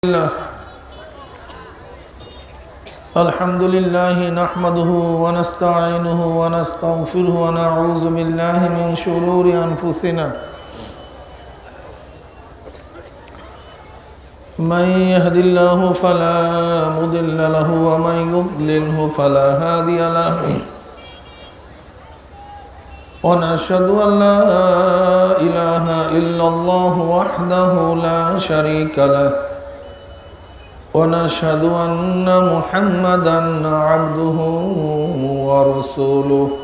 الحمد لله نحمده ونستعينه ونستغفره ونعوذ بالله من شرور أنفسنا من يهد الله فلا مضل له ومن يضلله فلا هادي له ونشهد أن لا إله إلا الله وحده لا شريك له ونشهد أن محمدًا عبده ورسوله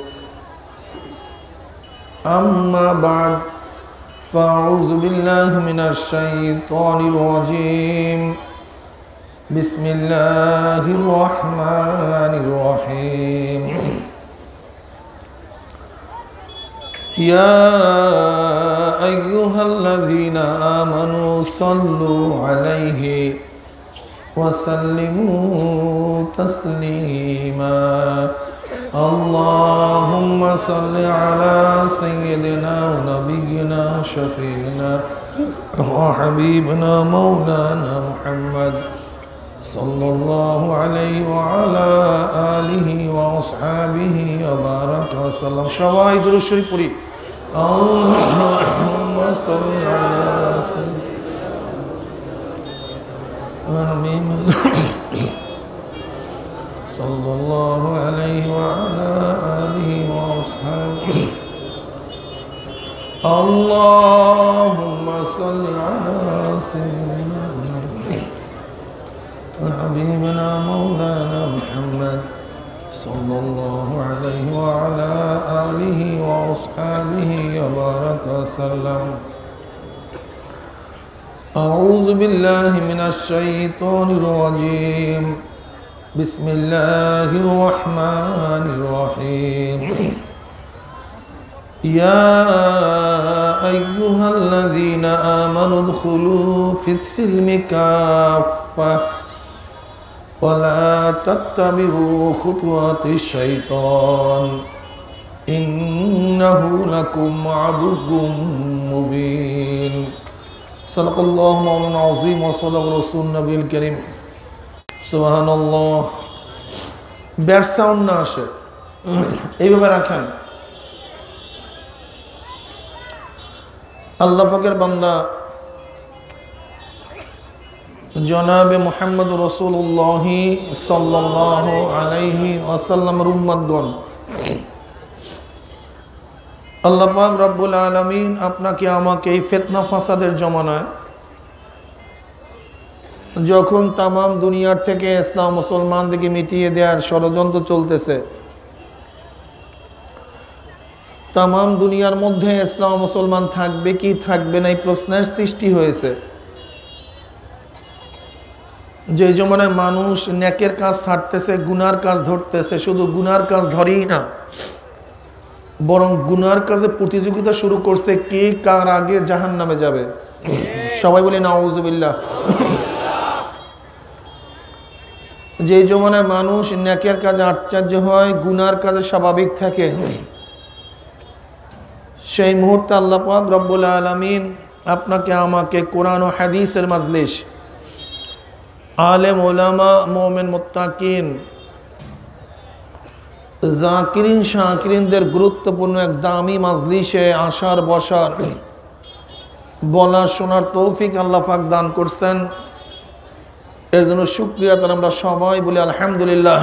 أما بعد فأعوذ بالله من الشيطان الرجيم بسم الله الرحمن الرحيم يا أيها الذين آمنوا صلوا عليه وسلموا تسليما اللهم صل على سيدنا ونبينا شفيعنا وحبيبنا مولانا محمد صلى الله عليه وعلى آله وأصحابه وبارك وسلم সবাই দুরূদ শরীফ পড়ি اللهم صل على سيدنا آمين صلى الله عليه وعلى آله وأصحابه اللهم صل على سيدنا وحبيبنا مولانا محمد صلى الله عليه وعلى آله وأصحابه وبارك وسلم أعوذ بالله من الشيطان الرجيم بسم الله الرحمن الرحيم يا أيها الذين آمنوا ادخلوا في السلم كافة ولا تتبعوا خطوات الشيطان إنه لكم عدو مبين صدق الله مولانا العظيم وصدق رسول النبي الكريم سبحان الله bad sound না আসে এইভাবে রাখেন আল্লাহ পাকের বান্দা জনাবে মুহাম্মদ রাসূলুল্লাহ সাল্লাল্লাহু আলাইহি ওয়াসাল্লামের উম্মতগণ আল্লাহ পাক রব্বুল আলামিন আপনাকে আমাকে এই ফিতনা ফাসাদের জমানায় যখন তাম দুনিয়ার থেকে ইসলাম মুসলমানদেরকে মিটিয়ে দেওয়ার ষড়যন্ত্র চলতেছে, তাম দুনিয়ার মধ্যে ইসলাম মুসলমান থাকবে কি থাকবে না এই প্রশ্নের সৃষ্টি হয়েছে। যে জমানায় মানুষ নেকের কাজ ছাড়তেছে, গুনার কাজ ধরতেছে, শুধু গুনার কাজ ধরেই না বরং গুনার কাজে প্রতিযোগিতা শুরু করছে কে কার আগে জাহান্নামে যাবে। সবাই বলে নাউযুবিল্লাহ। যে জমানায় মানুষ নেকের কাজে আশ্চর্য হয়, গুনার কাজে স্বাভাবিক থাকে, সেই মুহূর্তে আল্লাহ পাক রব্বুল আলামিন আপনাকে আমাকে কোরআন ও হাদিসের মাজলিস, আলেম ওলামা, মুমিন মুত্তাকিন, জাকিরিন শাকিরিনদের গুরুত্বপূর্ণ এক দামি মাজলিসে আসার বসার বলার শোনার তৌফিক আল্লাহ পাক দান করছেন। এর জন্য শুকরিয়া তার আমরা সবাই বলি আলহামদুলিল্লাহ।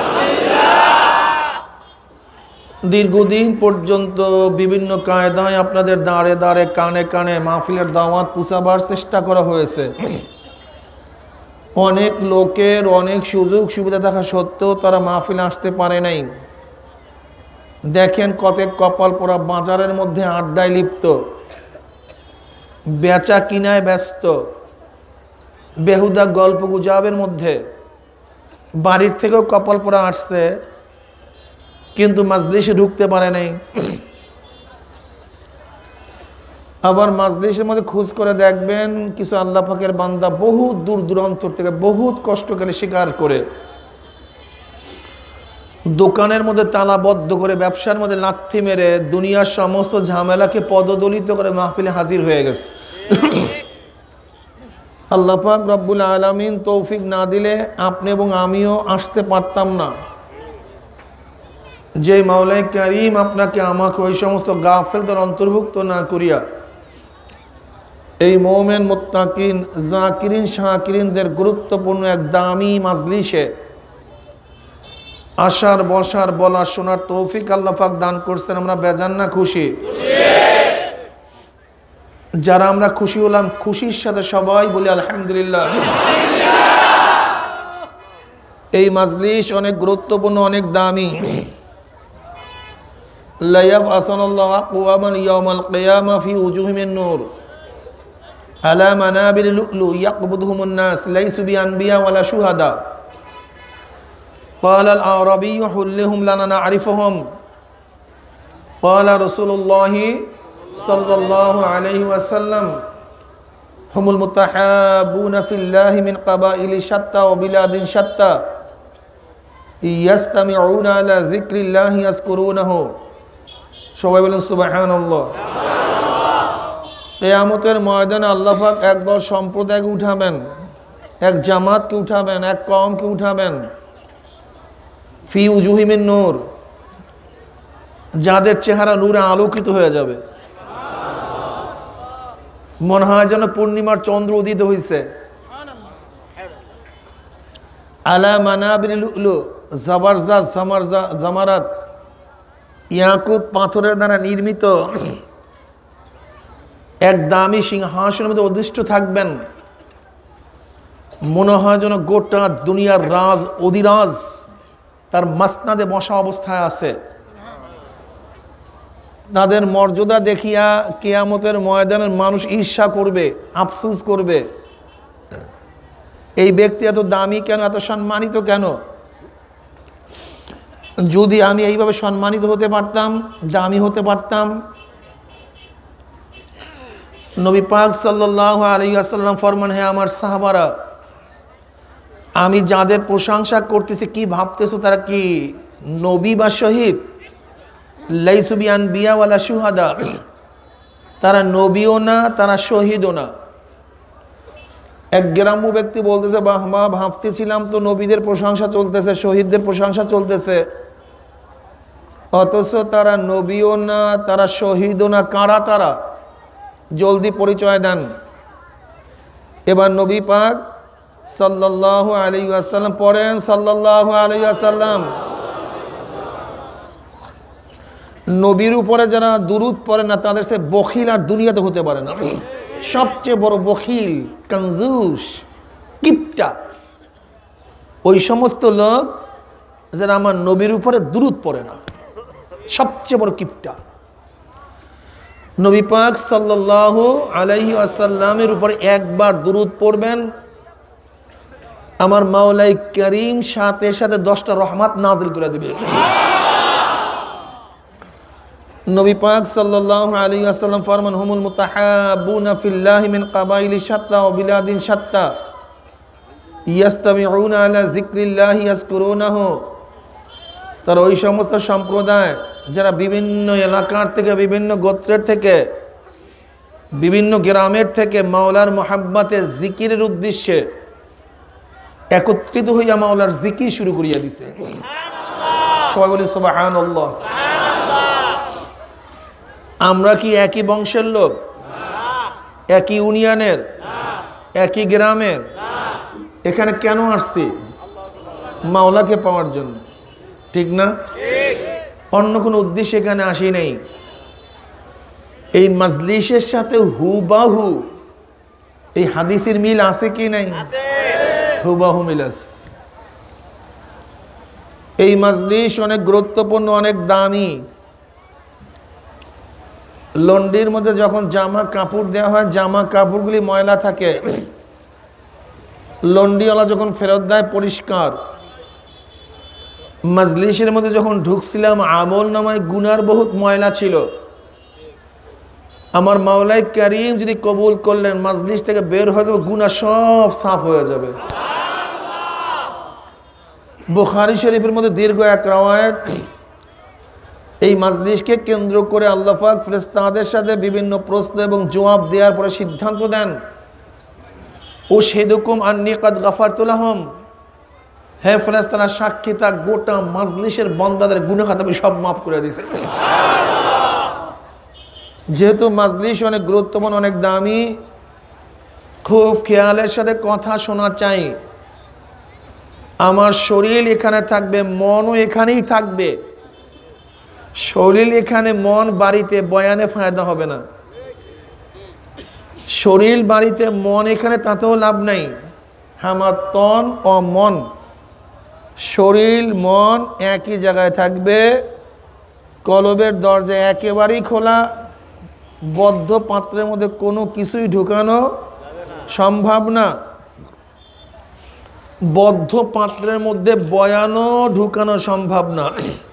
দীর্ঘদিন পর্যন্ত বিভিন্ন কায়দায় আপনাদের দাঁড়ে দাঁড়ে কানে কানে মাহফিলের দাওয়াত পৌঁছাবার চেষ্টা করা হয়েছে। অনেক লোকের অনেক সুযোগ সুবিধা থাকা সত্ত্বেও তারা মাহফিলে আসতে পারে নাই। দেখেন কত কপাল পোড়া বাজারের মধ্যে আড্ডায় লিপ্ত, বেচা কিনায় ব্যস্ত, বেহুদা গল্প গুজবের মধ্যে, বাড়ির থেকেও কপাল পোড়া আসছে কিন্তু মাজলিসে ঢুকতে পারে নাই। আবার মাজলিসের মধ্যে খোঁজ করে দেখবেন কিছু আল্লাহ পাকের বান্দা বহুত দূর দূরান্ত থেকে বহুত কষ্ট করে স্বীকার করে দোকানের মধ্যে তালাবদ্ধ করে ব্যবসার মধ্যে লাথি মেরে দুনিয়ার সমস্ত ঝামেলাকে পদদলিত করে মাহফিলে হাজির হয়ে গেছে। আল্লাহ পাক রব্বুল আলামিন তৌফিক না দিলে আপনি এবং আমিও আসতে পারতাম না। যে মাওলাই কারীম আপনাকে আমাকে ওই সমস্ত গাফেলদের অন্তর্ভুক্ত না করিয়া এই মুমিন মুত্তাকিন জাকিরিন শাকিরিনদের গুরুত্বপূর্ণ এক দামি মাজলিসে আসার বসার বলা শোনার তৌফিক আল্লাহ পাক দান করছেন। আমরা বেজান না খুশি? যারা আমরা খুশি হলাম, খুশির সাথে সবাই বলি আলহামদুলিল্লাহ। এই মাজলিস অনেক গুরুত্বপূর্ণ, অনেক দামি। লা ইয়াবআসানাল্লাহু আকওয়ামান ইয়াওমাল কিয়ামা ফি উজুহিমিন নূর আলা মানাবির লুলু ইয়াকবুদুহুমুন নাস লাইসু বিআনবিয়া ওয়ালা শুহাদা قال الأعرابي حلهم لنا نعرفهم قال رسول الله صلى الله عليه وسلم هم المتحابون في الله من قبائل شتى وبلاد شتى يستمعون على ذكر الله يذكرونه সবাই বলেন সুবহানাল্লাহ। কিয়ামতের ময়দানে আল্লাহ পাক একবার সম্প্রদায়কে উঠাবেন, এক জামাতকে উঠাবেন, এক কওমকে উঠাবেন। ফি উজুহিমিন নূর, যাদের চেহারা নূরে আলোকিত হয়ে যাবে, মনে হয় যেন পূর্ণিমার চন্দ্র উদিত হয়েছে। আলা মানাবির লুলু জাবারজাত জামারাত ইয়াকুত পাথরের দ্বারা নির্মিত এক দামি সিংহাসনের মধ্যে অধিষ্ঠিত থাকবেন। মনে হয় যেন গোটা দুনিয়ার রাজ অধিরাজ তার মাসনাদে বসা অবস্থায় আছে। তাদের মর্যাদা দেখিয়া কিয়ামতের ময়দানের মানুষ ঈর্ষা করবে, আফসোস করবে, এই ব্যক্তি এত দামি কেন, এত সম্মানিত কেন। যদি আমি এইভাবে সম্মানিত হতে পারতাম, দামি হতে পারতাম। নবী পাক সাল্লাল্লাহু আলাইহি ওয়াসাল্লাম ফরমান, হে আমার সাহাবারা, আমি যাদের প্রশংসা করতেছি কি ভাবতেছো, তারা কি নবী বা শহীদ? লাইসু বিআনবিয়া ওয়ালা শুহাদা, তারা নবীও না, তারা শহীদও না। এক গ্রাম্য ব্যক্তি বলতেছে, বাহ মা, ভাবতেছিলাম তো নবীদের প্রশংসা চলতেছে, শহীদদের প্রশংসা চলতেছে, অথচ তারা নবীও না, তারা শহীদও না। কারা তারা? জলদি পরিচয় দেন। এবার নবী পাক সাল্লাল্লাহু আলাইহি ওয়াসাল্লাম পড়েন, সাল্লাল্লাহু আলাইহি ওয়াসাল্লাম। নবীর উপরে যারা দুরূদ পড়ে না, তাদের সে বখিল আর দুনিয়াতে হতে পারে না। সবচেয়ে বড় বখিল, কঞ্জুস, কিপটা ওই সমস্ত লোক যারা আমার নবীর উপরে দুরূদ পড়ে না, সবচেয়ে বড় কিপটা। নবী পাক সাল্লাল্লাহু আলাইহি ওয়াসাল্লামের উপরে একবার দুরূদ পড়বেন, আমার মাওলাই কারীম সাথে সাথে 10টা রহমত নাজিল করে দিবে। নবী পাক সাল্লাল্লাহু আলাইহি ওয়াসাল্লাম ফরমান, হুমুল মুতাহাব্বুনা ফিল্লাহি মিন কাবাইলি শাত্তা ওয়া বিলাদিন শাত্তা ইয়াস্তামিউনা আলা যিকরিল্লাহি ইয়াযকুরুনাহু। তার ওই সমস্ত সম্প্রদায় যারা বিভিন্ন এলাকার থেকে, বিভিন্ন গোত্রের থেকে, বিভিন্ন গ্রামের থেকে মাওলার মুহাব্বতে জিকিরের উদ্দেশ্যে একত্রিত হইয়া মাওলার জিকির শুরু করিয়া দিছে। সবাই বলি সুবহানাল্লাহ। আমরা কি একই বংশের লোক, একই ইউনিয়নের, একই গ্রামের? এখানে কেন আসছি? মাওলাকে পাওয়ার জন্য, ঠিক না? অন্য কোনো উদ্দেশ্যে এখানে আসি নাই। এই মাজলিসের সাথে হুবাহু এই হাদিসের মিল আছে কি নাই? হুবাহু মিল আছে। এই মাজলিস অনেক গুরুত্বপূর্ণ, অনেক দামি। লন্ডির মধ্যে যখন জামা কাপড় দেওয়া হয়, জামা কাপড়গুলি ময়লা থাকে, লন্ডিওয়ালা যখন ফেরত দেয় পরিষ্কার। মাজলিসের মধ্যে যখন ঢুকছিলাম, আমল নামায় গুনার বহুত ময়লা ছিল। আমার মাওলাই কারীম যদি কবুল করলেন, মাজলিস থেকে বের হয়ে যাবে, গুনাহ সব সাফ হয়ে যাবে। বুখারী শরীফের মধ্যে দীর্ঘ এক রওয়ায়াত। এই মাজলিসকে কেন্দ্র করে আল্লাহ পাক ফেরেশতাদের সাথে বিভিন্ন প্রশ্ন এবং জবাব দেওয়ার পরে সিদ্ধান্ত দেন উশহিদুকুম আন্নী কাদ গাফারতু লাহুম, হে ফেরেশতারা সাক্ষী থাক, গোটা মাজলিসের বান্দাদের গুনাহ খাতা আমি সব মাফ করে দিয়েছি। যেহেতু মাজলিস অনেক গুরুত্বপূর্ণ, অনেক দামি, খুব খেয়ালের সাথে কথা শোনা চাই। আমার শরীর এখানে থাকবে, মনও এখানেই থাকবে। শরীর এখানে, মন বাড়িতে, বয়ানে ফায়দা হবে না। শরীর বাড়িতে, মন এখানে, তাতেও লাভ নাই। আমার তন ও মন, শরীর মন একই জায়গায় থাকবে। কলবের দরজা একেবারেই খোলা, বদ্ধ পাত্রের মধ্যে কোনো কিছুই ঢুকানো সম্ভব না। বদ্ধ পাত্রের মধ্যে বয়ানও ঢুকানো সম্ভব না।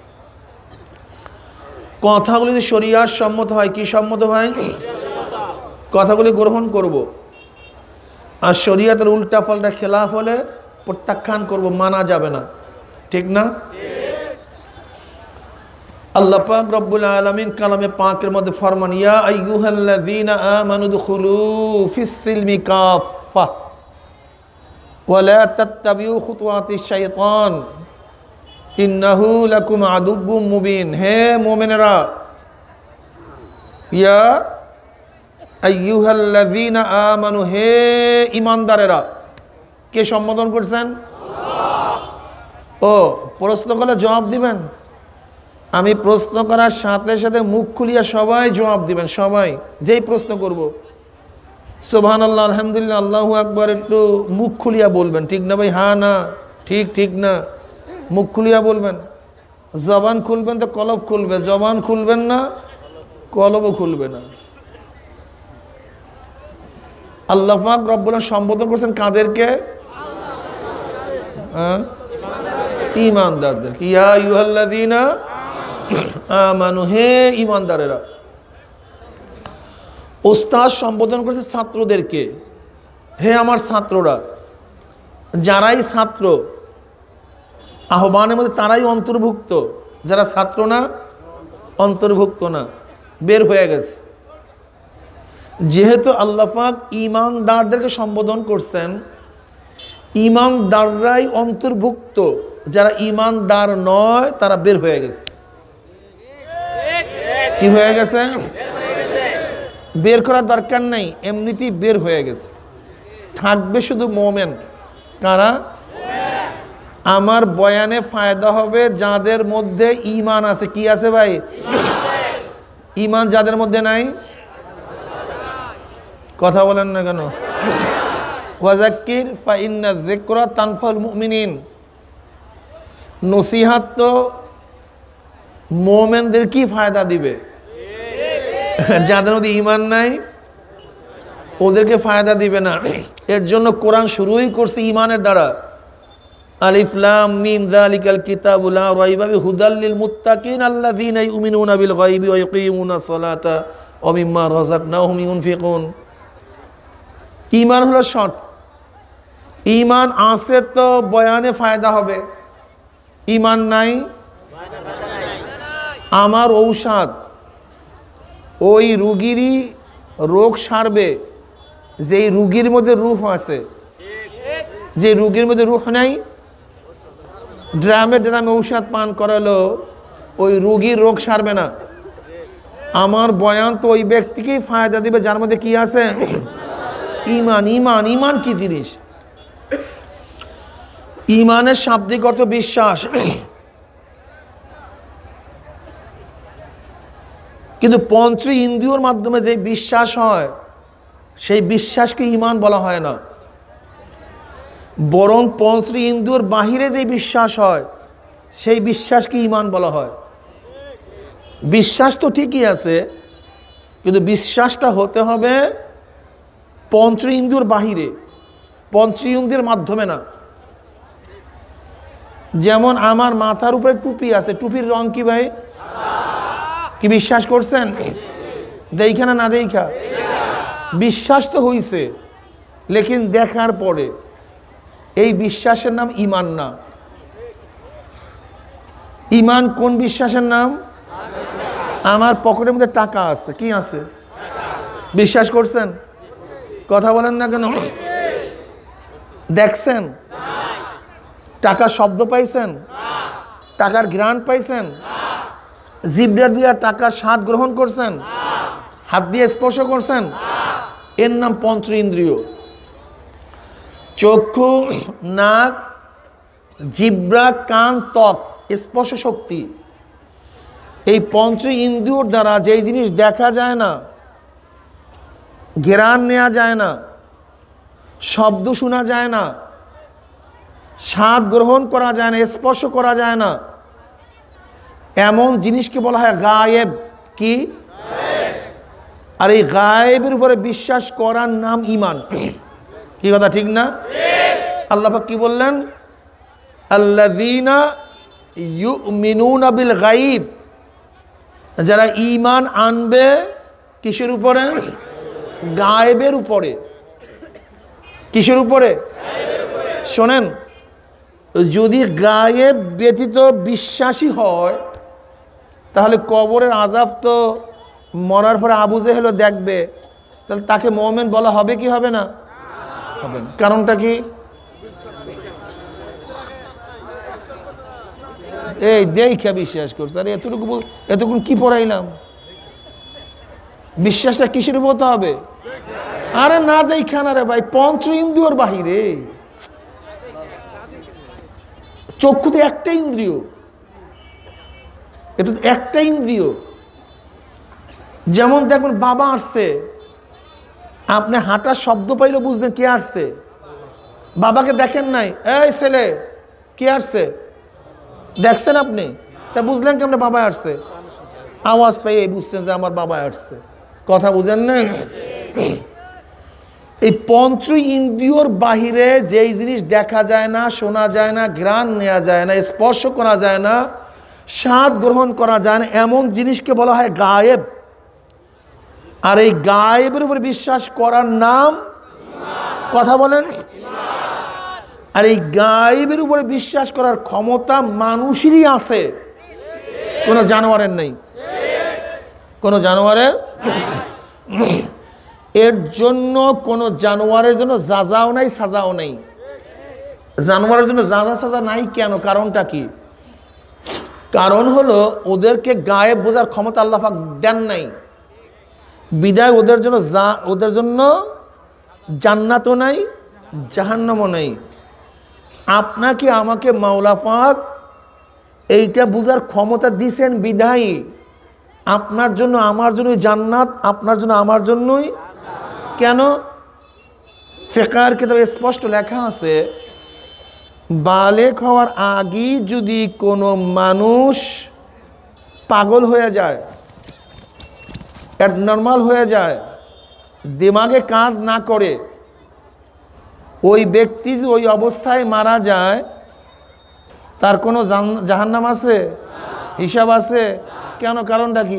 কথাগুলি যদি শরিয়ার সম্মত হয়, কি সম্মত হয়? কথাগুলি গ্রহণ করব, আর শরিয়াতের উল্টা পাল্টা খেলাফ হলে প্রত্যাখ্যান করব, মানা যাবে না। ঠিক না? আল্লাহ পাক রব্বুল আলামিন কালামে পাকের মধ্যে ফরমান, ইয়া আইয়ুহাল্লাযীনা আমানু দুখুলু ফিস-সিলমি কাফা ওয়া লা তাত্তাবিউ খুতুওয়াতিশ শাইতান ইন্নাহু লাকুম আদুউম মুবিন। হে মুমিনেরা, ইয়া আইয়ুহাল্লাযীনা আমানু, হে ঈমানদারেরা। কে সম্বোধন করছেন? ও, প্রশ্ন করলে জবাব দিবেন। আমি প্রশ্ন করার সাথে সাথে মুখ খুলিয়া সবাই জবাব দিবেন। সবাই যেই প্রশ্ন করব, সুবহানাল্লাহ, আলহামদুলিল্লাহ, আল্লাহু আকবার, একটু মুখ খুলিয়া বলবেন। ঠিক না ভাই? হ্যাঁ না, ঠিক, ঠিক না, মুখ খুলিয়া বলবেন। জবান খুলবেন তো কলব খুলবে, জবান খুলবেন না কলবও খুলবে না। আল্লাহ পাক রব্বুল আলামিন সম্বোধন করছেন কাদেরকে? ঈমানদারদের। ইয়া আইয়ুহাল্লাযীনা আমানু, হে ঈমানদারেরা। ওস্তাদ সম্বোধন করেছে ছাত্রদেরকে, হে আমার ছাত্ররা। যারাই ছাত্র, আহ্বানের মধ্যে তারাই অন্তর্ভুক্ত, যারা ছাত্র না, অন্তর্ভুক্ত না, বের হয়ে গেছে। যেহেতু আল্লাহ পাক ঈমানদারদেরকে সম্বোধন করছেন, ঈমানদাররাই অন্তর্ভুক্ত, যারা ঈমানদার নয় তারা বের হয়ে গেছে। কি হয়ে গেছে? বের করার দরকার নাই, এমনিতেই বের হয়ে গেছে। থাকবে শুধু মোমেন। কারা? আমার বয়ানে ফায়দা হবে যাদের মধ্যে ঈমান আছে। কি আছে ভাই? ঈমান যাদের মধ্যে নাই, কথা বলেন না কেন? ওয়াজাক্কির ফাইন্না যিকরা তানফাউল মুমিনিন। নসিহত তো মোমেনদের কি ফায়দা দিবে? যাদের মধ্যে ঈমান নাই ওদেরকে ফায়দা দিবে না। এর জন্য কোরআন শুরুই করছে ঈমানের দ্বারা। আলিফ লাম মিম যালিকাল কিতাবু লা রাইবা ফিহি হুদাল লিল মুত্তাকিন আল্লাযীনা ইউমিনুনা বিল গায়বি ওয়া ইয়াকিমুনাস সালাতা ওয়া মিম্মা রাযাকনাহুম ইউনফিকুন। ঈমান হলো শর্ত। ঈমান আছে তো বয়ানে ফায়দা হবে, ঈমান নাই আমার ঔষধ ওই রুগীরই রোগ সারবে যেই রুগীর মধ্যে রূহ আছে। যে রুগীর মধ্যে রূহ নাই, ড্রামে ড্রামে ঔষধ পান করালো, ওই রুগীর রোগ সারবে না। আমার বয়ান তো ওই ব্যক্তিকেই ফায়দা দিবে যার মধ্যে কি আছে? ঈমান। ঈমান, ঈমান কি জিনিস? ঈমানের শাব্দিক অর্থ বিশ্বাস। কিন্তু পঞ্চ ইন্দ্রিয়র মাধ্যমে যে বিশ্বাস হয় সেই বিশ্বাসকে ঈমান বলা হয় না, বরং পঞ্চ ইন্দ্রিয়র বাহিরে যে বিশ্বাস হয় সেই বিশ্বাসকে ঈমান বলা হয়। বিশ্বাস তো ঠিকই আছে, কিন্তু বিশ্বাসটা হতে হবে পঞ্চ ইন্দ্রিয়র বাহিরে, পঞ্চ ইন্দ্রিয়ের মাধ্যমে না। যেমন আমার মাথার উপরে টুপি আছে, টুপির রং কি ভাই? কি বিশ্বাস করছেন? দেখা না, না দেখা? বিশ্বাস তো হইছে, লেকিন দেখার পরে এই বিশ্বাসের নাম ঈমান না। ঈমান কোন বিশ্বাসের নাম? আমার পকেটের মধ্যে টাকা আছে, কি আছে? বিশ্বাস করছেন? কথা বলেন না কেন? দেখছেন? টাকার শব্দ পাইছেন? টাকার ঘ্রাণ পাইছেন? জিহ্বা দিয়ে টাকার স্বাদ গ্রহণ করছেন? হাত দিয়ে স্পর্শ করছেন? এর নাম পঞ্চ ইন্দ্রিয়। চক্ষু, নাক, জিহ্বা, কান, ত্বক, স্পর্শ শক্তি, এই পঞ্চ ইন্দ্রিয়র দ্বারা যেই জিনিস দেখা যায় না, ঘ্রাণ নেওয়া যায় না, শব্দ শোনা যায় না, স্বাদ গ্রহণ করা যায় না, স্পর্শ করা যায় না, এমন জিনিসকে বলা হয় গায়েব। কি? আর এই গায়েবের উপরে বিশ্বাস করার নাম ঈমান। কি কথা ঠিক না? আল্লাহ পাক কি বললেন? আল্লাযীনা ইউমিনুনা বিল গায়ব, যারা ঈমান আনবে কিসের উপরে? গায়েবের উপরে। কিসের উপরে? শোনেন, যদি গায়েব ব্যতীত বিশ্বাসী হয় তাহলে কবরের আযাব তো মরার পরে আবু জেহেল দেখবে, তাহলে তাকে মুমিন বলা হবে কি হবে না? হবে না। কারণটা কি? এই দেখে বিশ্বাস করছে। আরে এতক্ষণ কি পড়াইলাম? বিশ্বাসটা কিসের উপর হতে হবে? আরে না দেখা না রে ভাই, পঞ্চ ইন্দ্রিয়র বাহিরে। চক্ষু তো একটা ইন্দ্রিয়, এটা তো একটা ইন্দ্রিয়। যেমন দেখবেন বাবা আসছে, আপনি হাঁটার শব্দ পাইলে বুঝবেন কে আসছে। বাবাকে দেখেন নাই, এই ছেলে কে আসছে দেখছেন আপনি, তা বুঝলেন কেমন বাবা আসছে? আওয়াজ পাই বুঝছেন যে আমার বাবা আসছে। কথা বুঝেন না? এই পঞ্চ ইন্দ্রিয়র বাহিরে যেই জিনিস দেখা যায় না, শোনা যায় না, ঘ্রাণ নেওয়া যায় না, স্পর্শ করা যায় না, স্বাদ গ্রহণ করা যায় না, এমন জিনিসকে বলা হয় গায়েব। আর এই গায়েবের উপর বিশ্বাস করার নাম, কথা বলেন, আর এই গায়েবের উপরে বিশ্বাস করার ক্ষমতা মানুষেরই আছে, কোনো জানোয়ারের নেই। কোনো জানোয়ারের, এর জন্য কোনো জানোয়ারের জন্য যাজাও নাই, সাজাও নাই। জানোয়ারের জন্য যাজা সাজা নাই কেন? কারণটা কি? কারণ হলো ওদেরকে গায়েব বোঝার ক্ষমতা আল্লাহ পাক দেন নাই, বিদায় ওদের জন্য জান্নাতও নাই, জাহান্নামও নাই। আপনাকে আমাকে মাওলা পাক এইটা বোঝার ক্ষমতা দিছেন বিদায় আপনার জন্য আমার জন্যই জান্নাত, আপনার জন্য আমার জন্যই। কেন? ফিকহের কিতাবে স্পষ্ট লেখা আছে, বালেগ হওয়ার আগেই যদি কোনো মানুষ পাগল হয়ে যায়, অ্যাবনর্মাল হয়ে যায়, দিমাগে কাজ না করে, ওই ব্যক্তি যদি ওই অবস্থায় মারা যায়, তার কোনো জাহান্নাম আছে? হিসাব আছে? কেন? কারণটা কি?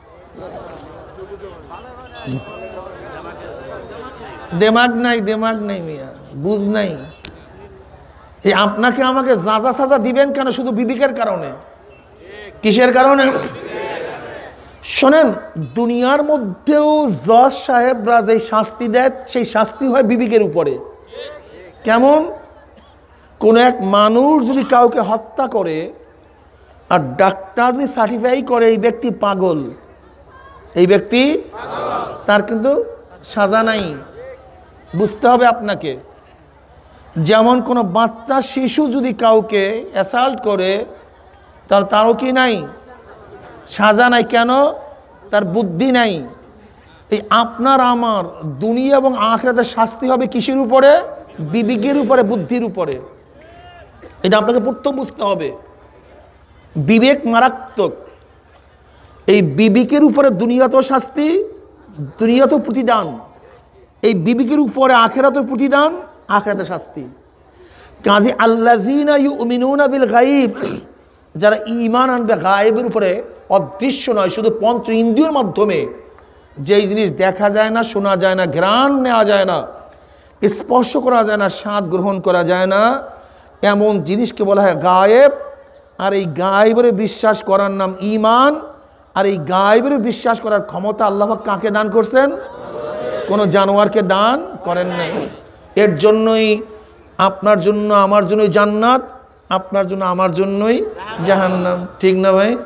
দিমাগ নাই, দিমাগ নেই মিয়া, বুঝ নাই। এই আপনাকে আমাকে যাজা সাজা দিবেন কেন? শুধু বিবেকের কারণে। কিসের কারণে? শোনেন, দুনিয়ার মধ্যেও জজ সাহেবরা যে শাস্তি দেয়, সেই শাস্তি হয় বিবেকের উপরে। কেমন? কোন এক মানুষ যদি কাউকে হত্যা করে আর ডাক্তার যদি সার্টিফাই করে এই ব্যক্তি পাগল, এই ব্যক্তি তার কিন্তু সাজা নাই, বুঝতে হবে আপনাকে। যেমন কোনো বাচ্চা শিশু যদি কাউকে অ্যাসাল্ট করে, তারও কি নাই? সাজা নাই। কেন? তার বুদ্ধি নাই। এই আপনার আমার দুনিয়া এবং আখিরাতের শাস্তি হবে কিসের উপরে? বিবেকের উপরে, বুদ্ধির উপরে। এটা আপনাকে প্রথম বুঝতে হবে। বিবেক মারাত্মক। এই বিবেকের উপরে দুনিয়াতেও শাস্তি, দুনিয়াতেও প্রতিদান। এই বিবেকের উপরে আখিরাতের প্রতিদান, আখিরাতের শাস্তি। কাজে আল্লাযীনা ইউমিনুনা বিল গায়ব, যারা ঈমান আনবে গায়েবের উপরে, অদৃশ্য নয়, শুধু পঞ্চ ইন্দ্রিয়ের মাধ্যমে যেই জিনিস দেখা যায় না, শোনা যায় না, ঘ্রাণ নেওয়া যায় না, স্পর্শ করা যায় না, স্বাদ গ্রহণ করা যায় না, এমন জিনিসকে বলা হয় গায়েব। আর এই গায়েবের বিশ্বাস করার নাম ঈমান। আর এই গায়েবের বিশ্বাস করার ক্ষমতা আল্লাহ পাক কাকে দান করছেন? কোনো জানোয়ারকে দান করেন নাই। এর জন্যই আপনার জন্য আমার জন্যই জান্নাত, আপনার জন্য আমার জন্যই জাহান্নাম। ঠিক না ভাই?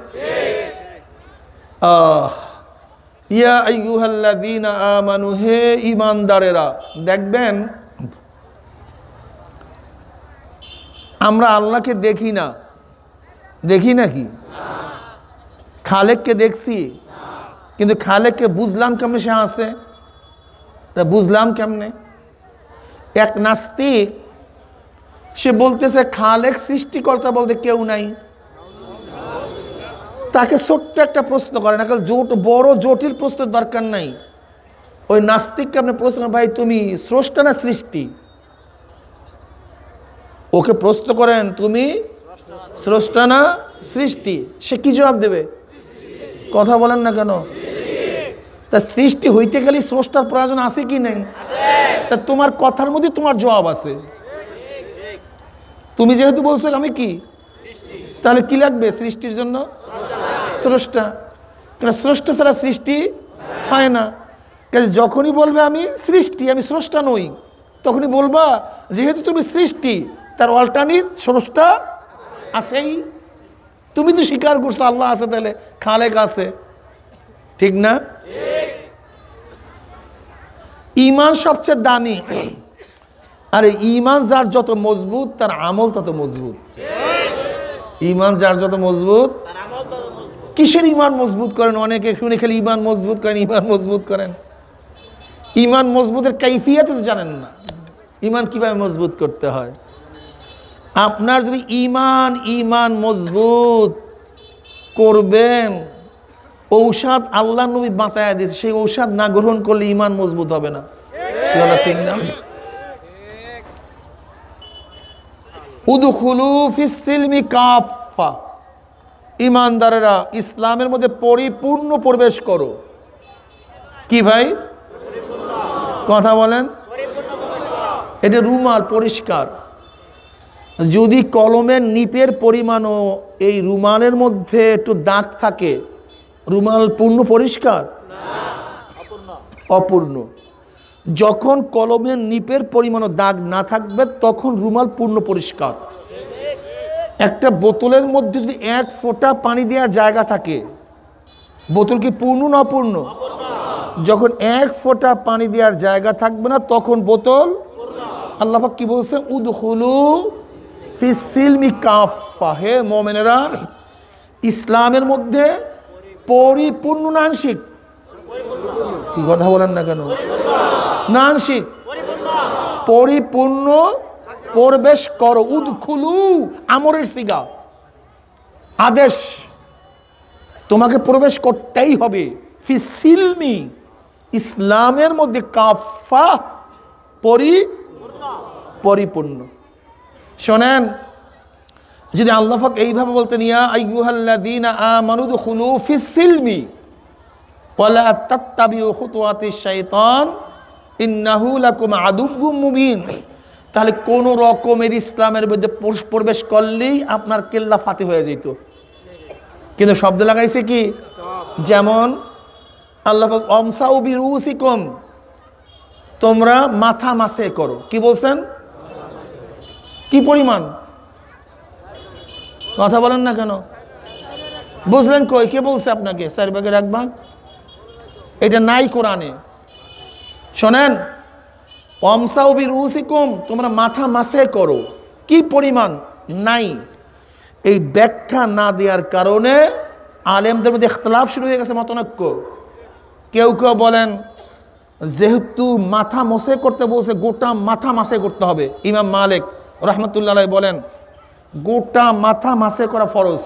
ইয়া আইয়ুহাল্লাযীনা আমানু, হে ঈমানদারেরা। দেখবেন আমরা আল্লাহকে দেখি না, দেখি নাকি? খালেককে দেখছি, কিন্তু খালেককে বুঝলাম কেমনে সে আছে? বুঝলাম কেমনে? এক নাস্তিক সে বলতেছে খালেক সৃষ্টিকর্তা বলতে কেউ নাই। তাকে ছোট্ট একটা প্রশ্ন করেন, বড় জটিল প্রশ্নের দরকার নাই। ওই নাস্তিককে আপনি প্রশ্ন করেন, ভাই তুমি স্রষ্টা না সৃষ্টি? ওকে প্রশ্ন করেন তুমি স্রষ্টা না সৃষ্টি, সে কি জবাব দেবে? কথা বলেন না কেন? তা সৃষ্টি হইতে গেলে স্রষ্টার প্রয়োজন আছে কি নেই? তা তোমার কথার মধ্যে তোমার জবাব আছে। তুমি যেহেতু বলছো আমি কি, তাহলে কি লাগবে সৃষ্টির জন্য? স্রষ্টা। কেন স্রষ্টা ছাড়া সৃষ্টি হয় না। যখনই বলবে আমি সৃষ্টি, আমি স্রষ্টা নই, তখনই বলবা যেহেতু তুমি সৃষ্টি, তার অল্টারনেট স্রষ্টা আছেই। তুমি তো স্বীকার করছো আল্লাহ আছে, তাহলে খালেক আছে। ঠিক না? ঈমান সবচেয়ে দামি। আরে ঈমান যার যত মজবুত তার আমল তত মজবুত। ঈমান যার যত মজবুত, কিসের ঈমান মজবুত করেন? অনেকে শুনে খালি ঈমান মজবুত করেন, ঈমান মজবুত করেন। ঈমান মজবুতের কাইফিয়াত তো জানেন না, ঈমান কিভাবে মজবুত করতে হয়। আপনার যদি ঈমান মজবুত করবেন, ঔষধ আল্লাহ নবী বাতায়া দিয়েছে, সেই ঔষধ না গ্রহণ করলে ঈমান মজবুত হবে না। ঠিক না? উদখুলু ফিস সিলমি কাফা, ঈমানদারেরা ইসলামের মধ্যে পরিপূর্ণ প্রবেশ করো। কি ভাই? কথা বলেন। এটা রুমাল পরিষ্কার। যদি কলমের নিপের পরিমাণও এই রুমালের মধ্যে একটু দাগ থাকে, রুমাল পূর্ণ পরিষ্কার? অপূর্ণ। যখন কলমের নিপের পরিমাণও দাগ না থাকবে তখন রুমাল পূর্ণ পরিষ্কার। একটা বোতলের মধ্যে যদি 1 ফোঁটা পানি দেওয়ার জায়গা থাকে, বোতল কি পূর্ণ না অপূর্ণ? যখন 1 ফোঁটা পানি দেওয়ার জায়গা থাকবে না তখন বোতল। আল্লাহ পাক কি বলছে? উদখুলু ফিস সিলমি কাফা, হে মুমিনেরা ইসলামের মধ্যে পরিপূর্ণ না আংশিক? কি কথা বলেন না কেন? না আংশিক, পরিপূর্ণ প্রবেশ করো। উদখুলু আমরের সিগা, আদেশ, তোমাকে প্রবেশ করতেই হবে। ফিস সিলমি, ইসলামের মধ্যে, কাফা, পরিপূর্ণ। শোনেন, যদি আল্লাহ পাক এইভাবে বলতেন ইয়া আইয়ুহাল্লাযীনা আমানু দুখুলু ফিস সিলমি ওয়ালা তাত্তাবিউ খুতুওয়াতিশ শাইতান ইন্নাহু লাকুম আদুউম মুবিন, তাহলে কোন রকমের ইসলামের মধ্যে প্রবেশ করলেই আপনার কেল্লা ফাতে হয়ে যেত। কিন্তু শব্দ লাগাইছে কি? যেমন আল্লাহ পাক আমসাউ বিরুসিকুম, তোমরা মাথা মাসে করো। কি বলছেন? কি পরিমাণ? কথা বলেন না কেন? বুঝলেন কই? কে বলছে আপনাকে 4 ভাগের 1 ভাগ? এটা নাই কোরআনে। শোনেন, আমসাউ বিরুসিকুম, তোমরা মাথা মাসে করো। কি পরিমাণ? নাই। এই ব্যাখ্যা না দেওয়ার কারণে আলেমদের মধ্যে ইখতিলাফ শুরু হয়ে গেছে, মতনৈক্য। কেউ কেউ বলেন যেহেতু মাথা মসে করতে বলছে, গোটা মাথা মাসে করতে হবে। ইমাম মালিক রাহমাতুল্লাহ আলাইহি বলেন গোটা মাথা মাসে করা ফরজ।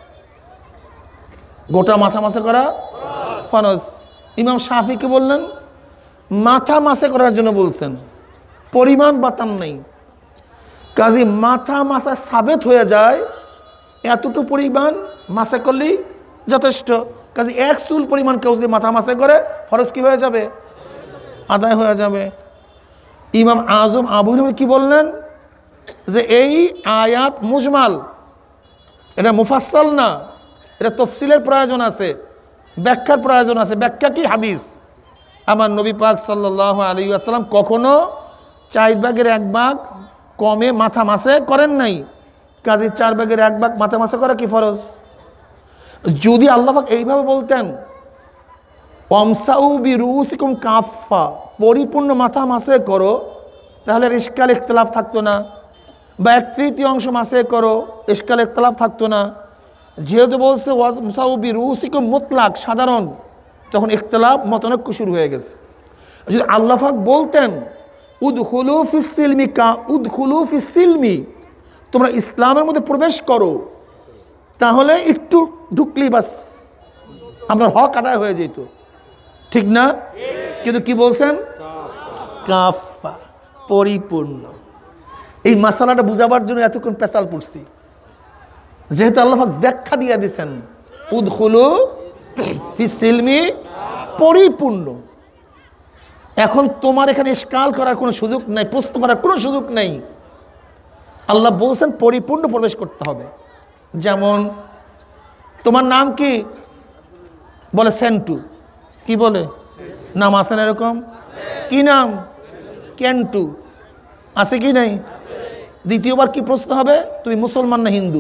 গোটা মাথা মাসে করা ফরজ। ইমাম শাফিকে বললেন মাথা মাসে করার জন্য বলছেন, পরিমাণ বাতাম নেই। কাজী মাথা মাসা সাবেত হয়ে যায়, এতটুকু পরিমাণ মাসে করলেই যথেষ্ট। কাজী 1 চুল পরিমাণ কেউ যদি মাথা মাসে করে, ফরজ কি হয়ে যাবে? আদায় হয়ে যাবে। ইমাম আজম আবু হানিফা কি বললেন? যে এই আয়াত মুজমাল, এটা মুফাসসাল না, এটা তফসিলের প্রয়োজন আছে, ব্যাখ্যার প্রয়োজন আছে। ব্যাখ্যা কি? হাদিস। আমার নবী পাক সাল্লাল্লাহু আলাইহি ওয়াসাল্লাম কখনো 4 ভাগের 1 ভাগ কমে মাথা মাসে করেন নাই, কাজে 4 ভাগের 1 ভাগ মাথা মাসে করা কি ফরজ? যদি আল্লাহ পাক এইভাবে বলতেন ওয়ামসাউ বিরুসিকুম কাফা, পরিপূর্ণ মাথা মাসে করো, তাহলে ইশকাল ইখতিলাফ থাকতো না। বা 1/3 মাসে করো, ইশকাল ইখতিলাফ থাকতো না। যেহেতু বলছে ওয়ামসাউ বিরুসিকুম মুতলাক সাধারণ, তখন ইখতিলাফ মতানৈক্য শুরু হয়ে গেছে। যদি আল্লাহ পাক বলতেন উদখুলু ফিস সিলমি, তোমরা ইসলামের মধ্যে প্রবেশ করো, তাহলে একটু ঢুকলি বাস আপনার হক আদায় হয়ে যেত, ঠিক না? কিন্তু কি বলছেন? কাফা, পরিপূর্ণ। এই মাসালাটা বুঝাবার জন্য এতক্ষণ পেশাল পড়ছি, যেহেতু আল্লাহ পাক ব্যাখ্যা দিয়ে দিয়েছেন উদখুলু ফিস সিলমি, পরিপূর্ণ। এখন তোমার এখানে ইশকাল করার কোনো সুযোগ নাই, প্রশ্ন করার কোনো সুযোগ নেই। আল্লাহ বলছেন পরিপূর্ণ প্রবেশ করতে হবে। যেমন তোমার নাম কি? বলে সেন্টু। কি বলে? নাম আছে না এরকম? কি নাম? কেন্টু। আছে কি নাই? দ্বিতীয়বার কি প্রশ্ন হবে? তুমি মুসলমান না হিন্দু?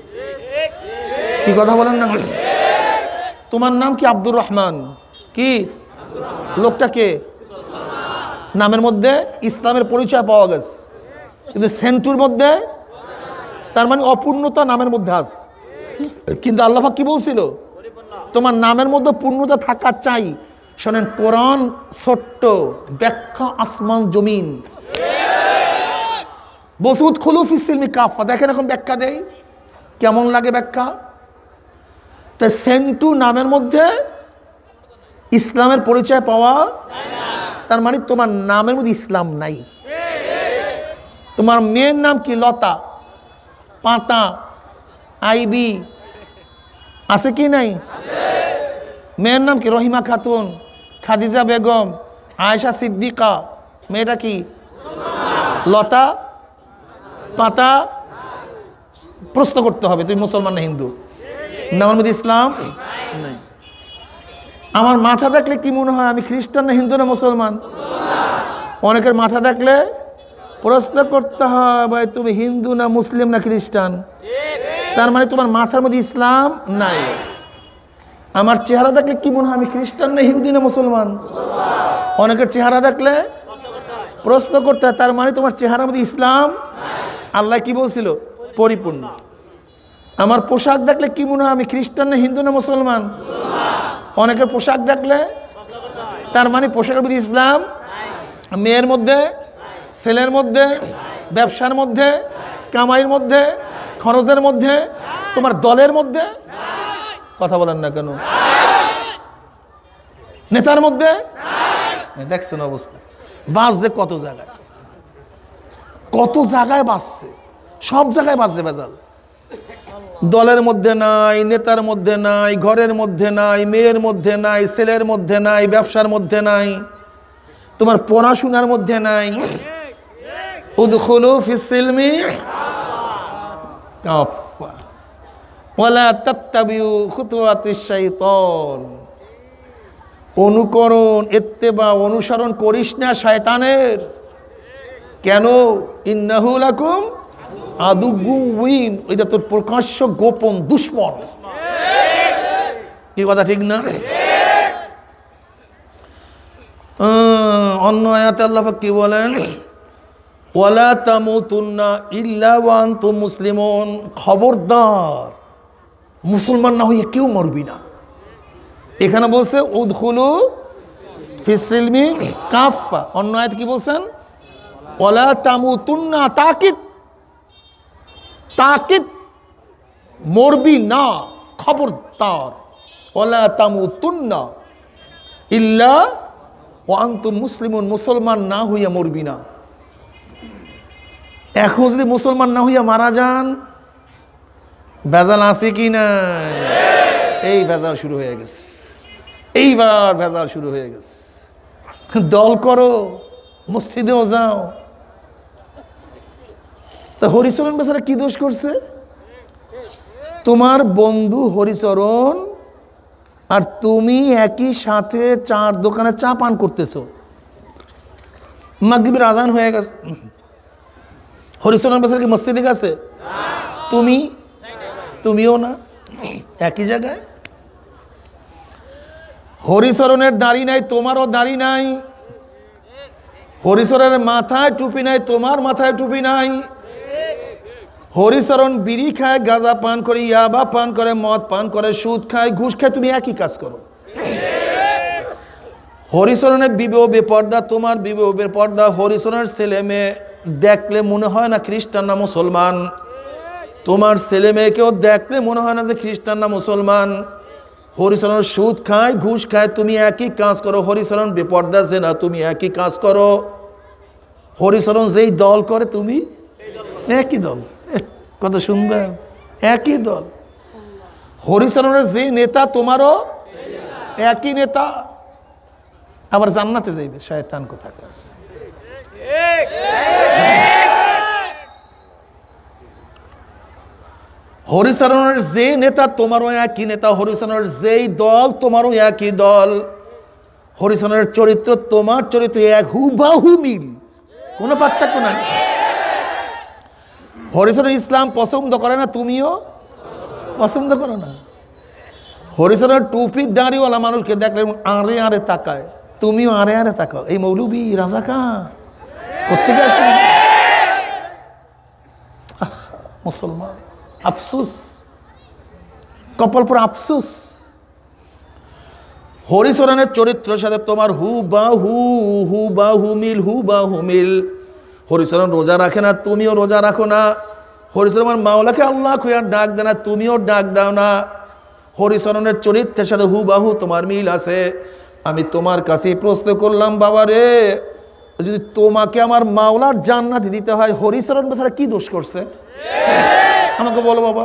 কি কথা বলেন না? তোমার নাম কি? আব্দুর রহমান। কি? লোকটা কে? নামের মধ্যে ইসলামের পরিচয় পাওয়া গেছে, কিন্তু সেন্টুর মধ্যে তার মানে অপূর্ণতা নামের মধ্যে আছে। কিন্তু আল্লাহ পাক কি বলছিল? তোমার নামের মধ্যে পূর্ণতা থাকা চাই। শোনেন, কোরআন ছোট্ট, ব্যাখ্যা আসমান জমিন। বলছে উদখুলু ফিস সিলমি কাফা। দেখেন এখন ব্যাখ্যা দেই, কেমন লাগে ব্যাখ্যা। তাই সেন্টু নামের মধ্যে ইসলামের পরিচয় পাওয়া, তার মানে তোমার নামের মধ্যে ইসলাম নাই। তোমার মেয়ের নাম কি? লতা, পাতা, আইবি, আছে কি নাই? মেয়ের নাম কি? রহিমা খাতুন, খাদিজা বেগম, আয়েশা সিদ্দিকা। মেয়েটা কি? লতা, পাতা। প্রশ্ন করতে হবে তুমি মুসলমান না হিন্দু? নামের মধ্যে ইসলাম নাই। আমার মাথা দেখলে কি মনে হয় আমি খ্রিস্টান না হিন্দু না মুসলমান? অনেকের মাথা দেখলে প্রশ্ন করতে হয় ভাই তুমি হিন্দু না মুসলিম না খ্রিস্টান, তার মানে তোমার মাথার মধ্যে ইসলাম নাই। আমার চেহারা দেখলে কি মনে হয় আমি খ্রিস্টান না ইহুদি না মুসলমান? অনেকের চেহারা দেখলে প্রশ্ন করতে হয়, তার মানে তোমার চেহারার মধ্যে ইসলাম। আল্লাহ কি বলছিল? পরিপূর্ণ। আমার পোশাক দেখলে কি মনে হয় আমি খ্রিস্টান না হিন্দু না মুসলমান? অনেকের পোশাক দেখলে, তার মানে পোশাকের মধ্যে ইসলাম। মেয়ের মধ্যে, ছেলের মধ্যে, ব্যবসার মধ্যে, কামাইয়ের মধ্যে, খরচের মধ্যে, তোমার দলের মধ্যে, কথা বলেন না কেন? নেতার মধ্যে দেখছেন অবস্থা। বাজছে কত জায়গায়, কত জায়গায় বাজছে, সব জায়গায় বাজছে ভেজাল। দলের মধ্যে নাই, নেতার মধ্যে নাই, ঘরের মধ্যে নাই, মেয়ের মধ্যে নাই, ছেলের মধ্যে নাই, ব্যবসার মধ্যে নাই, তোমার পড়াশোনার মধ্যে নাই। উদখুলু ফিস সিলমি কাফা ওয়ালা তাত্তাবিউ খুতুওয়াতিশ শাইতান। অনুকরণ, ইত্তেবা, অনুসরণ করিস না শয়তানের। কেন? ইন্নাহু লাকুম আদুউউন, এটা তোর প্রকাশ্য গোপন দুশমন। কি কথা ঠিক না? অন্য আয়াতে আল্লাহ পাক কি বলেন? ওয়ালা তামুতুন্না ইল্লা ওয়া আনতুম মুসলিমুন। খবরদার, মুসলমান না হয়ে কেউ মরবি না। এখানে বলছে উদখুলু ফিস সিলমি কাফা। অন্য আয়াতে কি বলছেন? ওয়ালা তামুতুন্না, তাকিদ, তাকিদ, মরবি না, খবরদার। ওয়ালা তামুতুন্না ইল্লা ওয়া আনতুম মুসলিমুন, মুসলমান না হইয়া মরবি না। এখন যদি মুসলমান না হইয়া মারা যান, ভেজাল আছে কি না? এই ভেজাল শুরু হয়ে গেছে, এইবার ভেজাল শুরু হয়ে গেছে। দল করো, মসজিদেও যাও। তা হরিচরণ বেচারা কি দোষ করছে? তোমার বন্ধু হরিচরণ আর তুমি একই সাথে চার দোকানে চা পান করতেছো, মাগরিবের আজান হয়ে গেছে, হরিচরণ বেচারা কি মসজিদে গেছে? তুমিও না, একই জায়গায়। হরিচরণের দাড়ি নাই, তোমারও দাড়ি নাই। হরিচরণের মাথায় টুপি নাই, তোমার মাথায় টুপি নাই। হরিচরণ বিড়ি খায়, গাঁজা পান করে, ইয়াবা পান করে, মদ পান করে, সুদ খায়, ঘুষ খায়, তুমি একই কাজ করো। হরিচরণের বিবাহ বেপর্দা, তোমার বিবাহ বেপর্দা। হরিচরণের ছেলে মেয়ে দেখলে মনে হয় না খ্রিস্টান না মুসলমান, তোমার ছেলে মেয়েকেও দেখলে মনে হয় না যে খ্রিস্টান না মুসলমান। হরিচরণ সুদ খায়, ঘুষ খায়, তুমি একই কাজ করো। হরিচরণ বেপর্দা জেনা, তুমি একই কাজ করো। হরিচরণ যেই দল করে তুমি একই দল। কত সুন্দর, একই দল। হরিচরণের যে নেতা তোমারও একই নেতা, আবার জান্নাতে যাইবে শয়তান কোথাকার। হরিচরণের যে নেতা তোমারও একই নেতা, হরিচরণের যেই দল তোমারও একই দল। হরিচরণের চরিত্র তোমার চরিত্র এক, হুবাহু মিল, কোনো পার্থক্য নাই। হরিচরণ ইসলাম পছন্দ করে না, তুমিও পছন্দ করো না। হরিচরণের টুপির দাঁড়িওয়ালা মানুষকে দেখলে আরে আরে তাকায়, তুমিও আরে আরে তাকাও। এই মৌলবী রাজাকা কোত্থেকে আসে? মুসলমান, আফসুস, কপাল পর আফসুস। হরিচরণের চরিত্রের সাথে তোমার হুবাহু মিল। হরিচরণ রোজা রাখে না, তুমিও রোজা রাখো না। হরিচরণ আমার মাওলাকে আল্লাহ খুঁয়ার ডাক দেয় না, তুমিও ডাক দাও না। হরিচরণের চরিত্রের সাথে হুবাহু তোমার মিল আছে। আমি তোমার কাছে প্রশ্ন করলাম, বাবা রে, যদি তোমাকে আমার মাওলার জান্নাতি দিতে হয়, হরিচরণ বেচারা কি দোষ করছে? আমাকে বলো বাবা,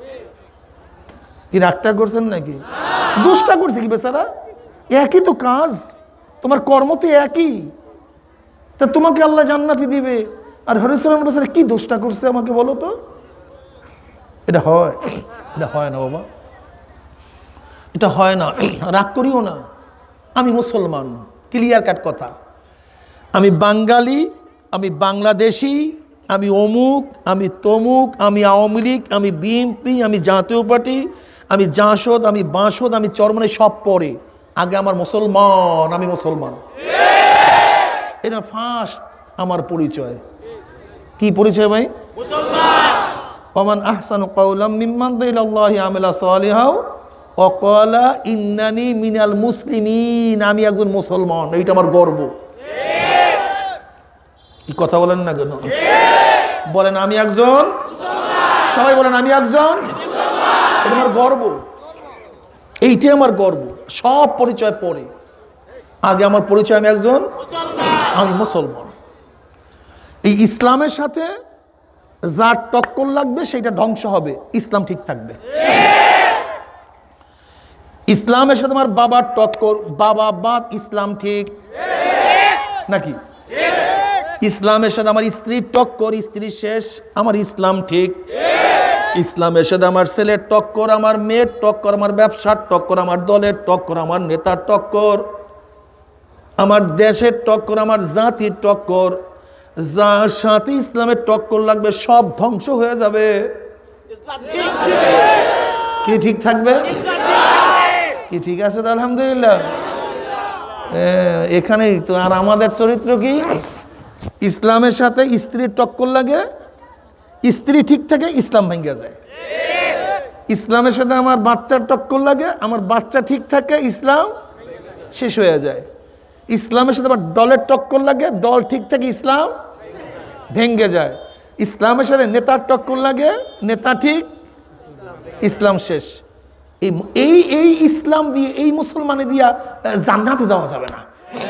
কি রাগটা করছেন নাকি? দোষটা করছে কি বেচারা? একই তো কাজ, তোমার কর্ম তো একই, তা তোমাকে আল্লাহ জান্নাতি দিবে। আর হরিচরণ বেচারা কি দোষটা করছে আমাকে বলো তো? এটা হয় না বাবা, এটা হয় না। রাগ করিও না, আমি মুসলমান, ক্লিয়ার কাট কথা। আমি বাঙালি, আমি বাংলাদেশি, আমি অমুক, আমি তমুক, আমি আওয়ামী লীগ, আমি বিএনপি, আমি জাতীয় পার্টি, আমি জাসদ, আমি বাসদ, আমি চরমনে, সব পরে। আগে আমার মুসলমান, আমি মুসলমান। এটা ফার্স্ট আমার পরিচয়। কি পরিচয় ভাই? মুসলমান। ওমান আহসানু কাওলাম মিম্মান দাইলাল্লাহি আমালা সালিহা ওয়া ক্বালা ইন্নানি মিনাল মুসলিমিন। আমি একজন মুসলমান, এইটা আমার গর্ব। কি কথা বলেন না কেন? বলেন আমি একজন মুসলমান। সবাই বলেন আমি একজন মুসলমান। এটা আমার গর্ব, এইটাই আমার গর্ব। সব পরিচয় পরে, আগে আমার পরিচয় আমি একজন মুসলমান, আমি মুসলমান। এই ইসলামের সাথে যার টক্কর লাগবে সেটা ধ্বংস হবে, ইসলাম ঠিক থাকবে। ইসলামের সাথে আমার বাবার টক্কর, বাবা বাদ, ইসলাম ঠিক নাকি? ইসলামের সাথে আমার স্ত্রীর টক্কর, স্ত্রী শেষ, আমার ইসলাম ঠিক। ইসলামের সাথে আমার ছেলের টক্কর, আমার মেয়ের টক্কর, আমার ব্যবসার টক্কর, আমার দলের টক্কর, আমার নেতার টক্কর, আমার দেশের টক্কর, আমার জাতির টক্কর, যার সাথে ইসলামের টক্কর লাগবে সব ধ্বংস হয়ে যাবে। কি ঠিক থাকবে? কি ঠিক আছে তো? আলহামদুলিল্লাহ। এখানেই তো। আর আমাদের চরিত্র কি? ইসলামের সাথে স্ত্রীর টক্কর লাগে, স্ত্রী ঠিক থাকে, ইসলাম ভেঙে যায়। ইসলামের সাথে আমার বাচ্চার টক্কর লাগে, আমার বাচ্চা ঠিক থাকে, ইসলাম শেষ হয়ে যায়। ইসলামের সাথে আবার দলের টক্কর লাগে, দল ঠিক থাকে, ইসলাম ভেঙে যায়। ইসলামের সাথে নেতার টক্কর লাগে, নেতা ঠিক, ইসলাম শেষ। এই এই ইসলাম দিয়ে, এই মুসলমানে দিয়া জান্নাতে যাওয়া যাবে না।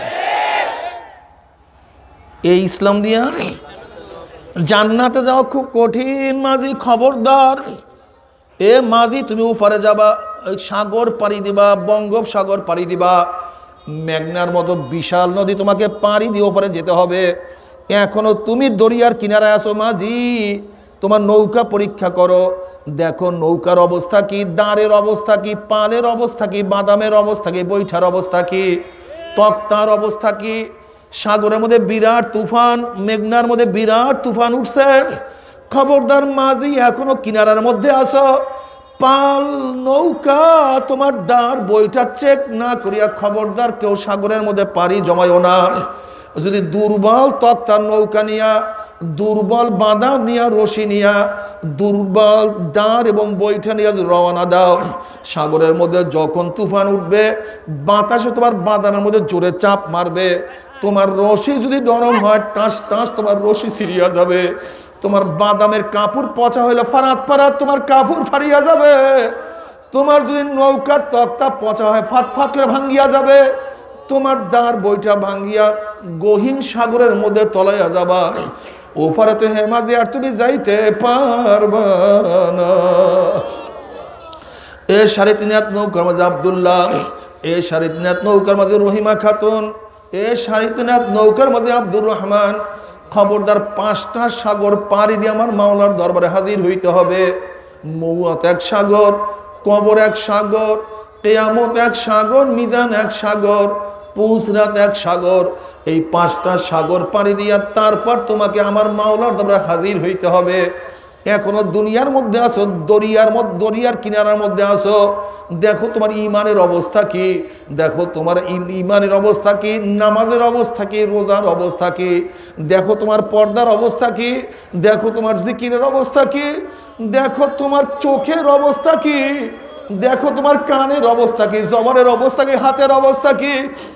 এই ইসলাম দিয়া জান্নাতে যাওয়া খুব কঠিন মাঝি। খবরদার, এ মাঝি, তুমি উপরে যাবা, সাগর পাড়ি দিবা, বঙ্গোপসাগর পাড়ি দিবা, মেঘনার মতো বিশাল নদী তোমাকে পাড়ি দিয়ে ওপারে যেতে হবে। এখনো তুমি দরিয়ার কিনারায় আছো মাঝি, তোমার নৌকা পরীক্ষা করো, দেখো নৌকার অবস্থা কি, দাঁড়ের অবস্থা কি, পালের অবস্থা কি, বাদামের অবস্থা কি, বৈঠার অবস্থা কি, তক্তার অবস্থা কি, সাগরের মধ্যে বিরাট তুফান, মেঘনার মধ্যে বিরাট তুফান উঠছে, খবরদার মাঝি এখনো কিনারার মধ্যে আসো, পাল নৌকা তোমার দাঁড় বইটা চেক না করিয়া খবরদার কেউ সাগরের মধ্যে পারি জমায়ও না। যদি দুর্বল তক্তার নৌকা নিয়া, দুর্বল বাঁধা নিয়া, রশি নিয়া, দুর্বল দাঁড় এবং বইটা নিয়ে রওনা দাও, সাগরের মধ্যে যখন তুফান উঠবে বাতাসে তোমার বাঁধানোর মধ্যে জোরে চাপ মারবে, তোমার রশি যদি নরম হয় টাস টাস তোমার রশি ছিঁড়িয়া যাবে, তোমার বাদামের কাপড় পচা হইলে ফারাত ফারাত তোমার কাপড় ফাড়িয়া যাবে, তোমার যদি নৌকার তক্তা পচা হয় ফাট ফাট করে ভাঙ্গিয়া যাবে, তোমার দাঁড় বইটা ভাঙ্গিয়া গহীন সাগরের মধ্যে তলাইয়া যাবা, ওপারে তো হেমাজি আর তুমি যাইতে পারবা না। এ 3.5 হাত নৌকার মাঝে আব্দুল্লাহ, এ 3.5 হাত নৌকার মাঝে রহিমা খাতুন, এ 3.5 হাত নৌকার মাঝে আব্দুর রহমান, খবরদার 5টা সাগর পাড়ি দিয়ে আমার মাওলার দরবারে হাজির হইতে হবে। মৌয়াত এক সাগর, কবর এক সাগর, কিয়ামত এক সাগর, মিজান এক সাগর, পুসরাত এক সাগর, এই 5টা সাগর পাড়ি দিয়া তারপর তোমাকে আমার মাওলার দরবারে হাজির হইতে হবে। এখনো দুনিয়ার মধ্যে আসো, দরিয়ার কিনারার মধ্যে আসো, দেখো তোমার ইমানের অবস্থা কি, দেখো তোমার ইমানের অবস্থা কি, নামাজের অবস্থা কি, রোজার অবস্থা কি, দেখো তোমার পর্দার অবস্থা কি, দেখো তোমার জিকিরের অবস্থা কি, দেখো তোমার চোখের অবস্থা কি, দেখো তোমার কানের অবস্থা কি, জবানের অবস্থা কি, হাতের অবস্থা কি।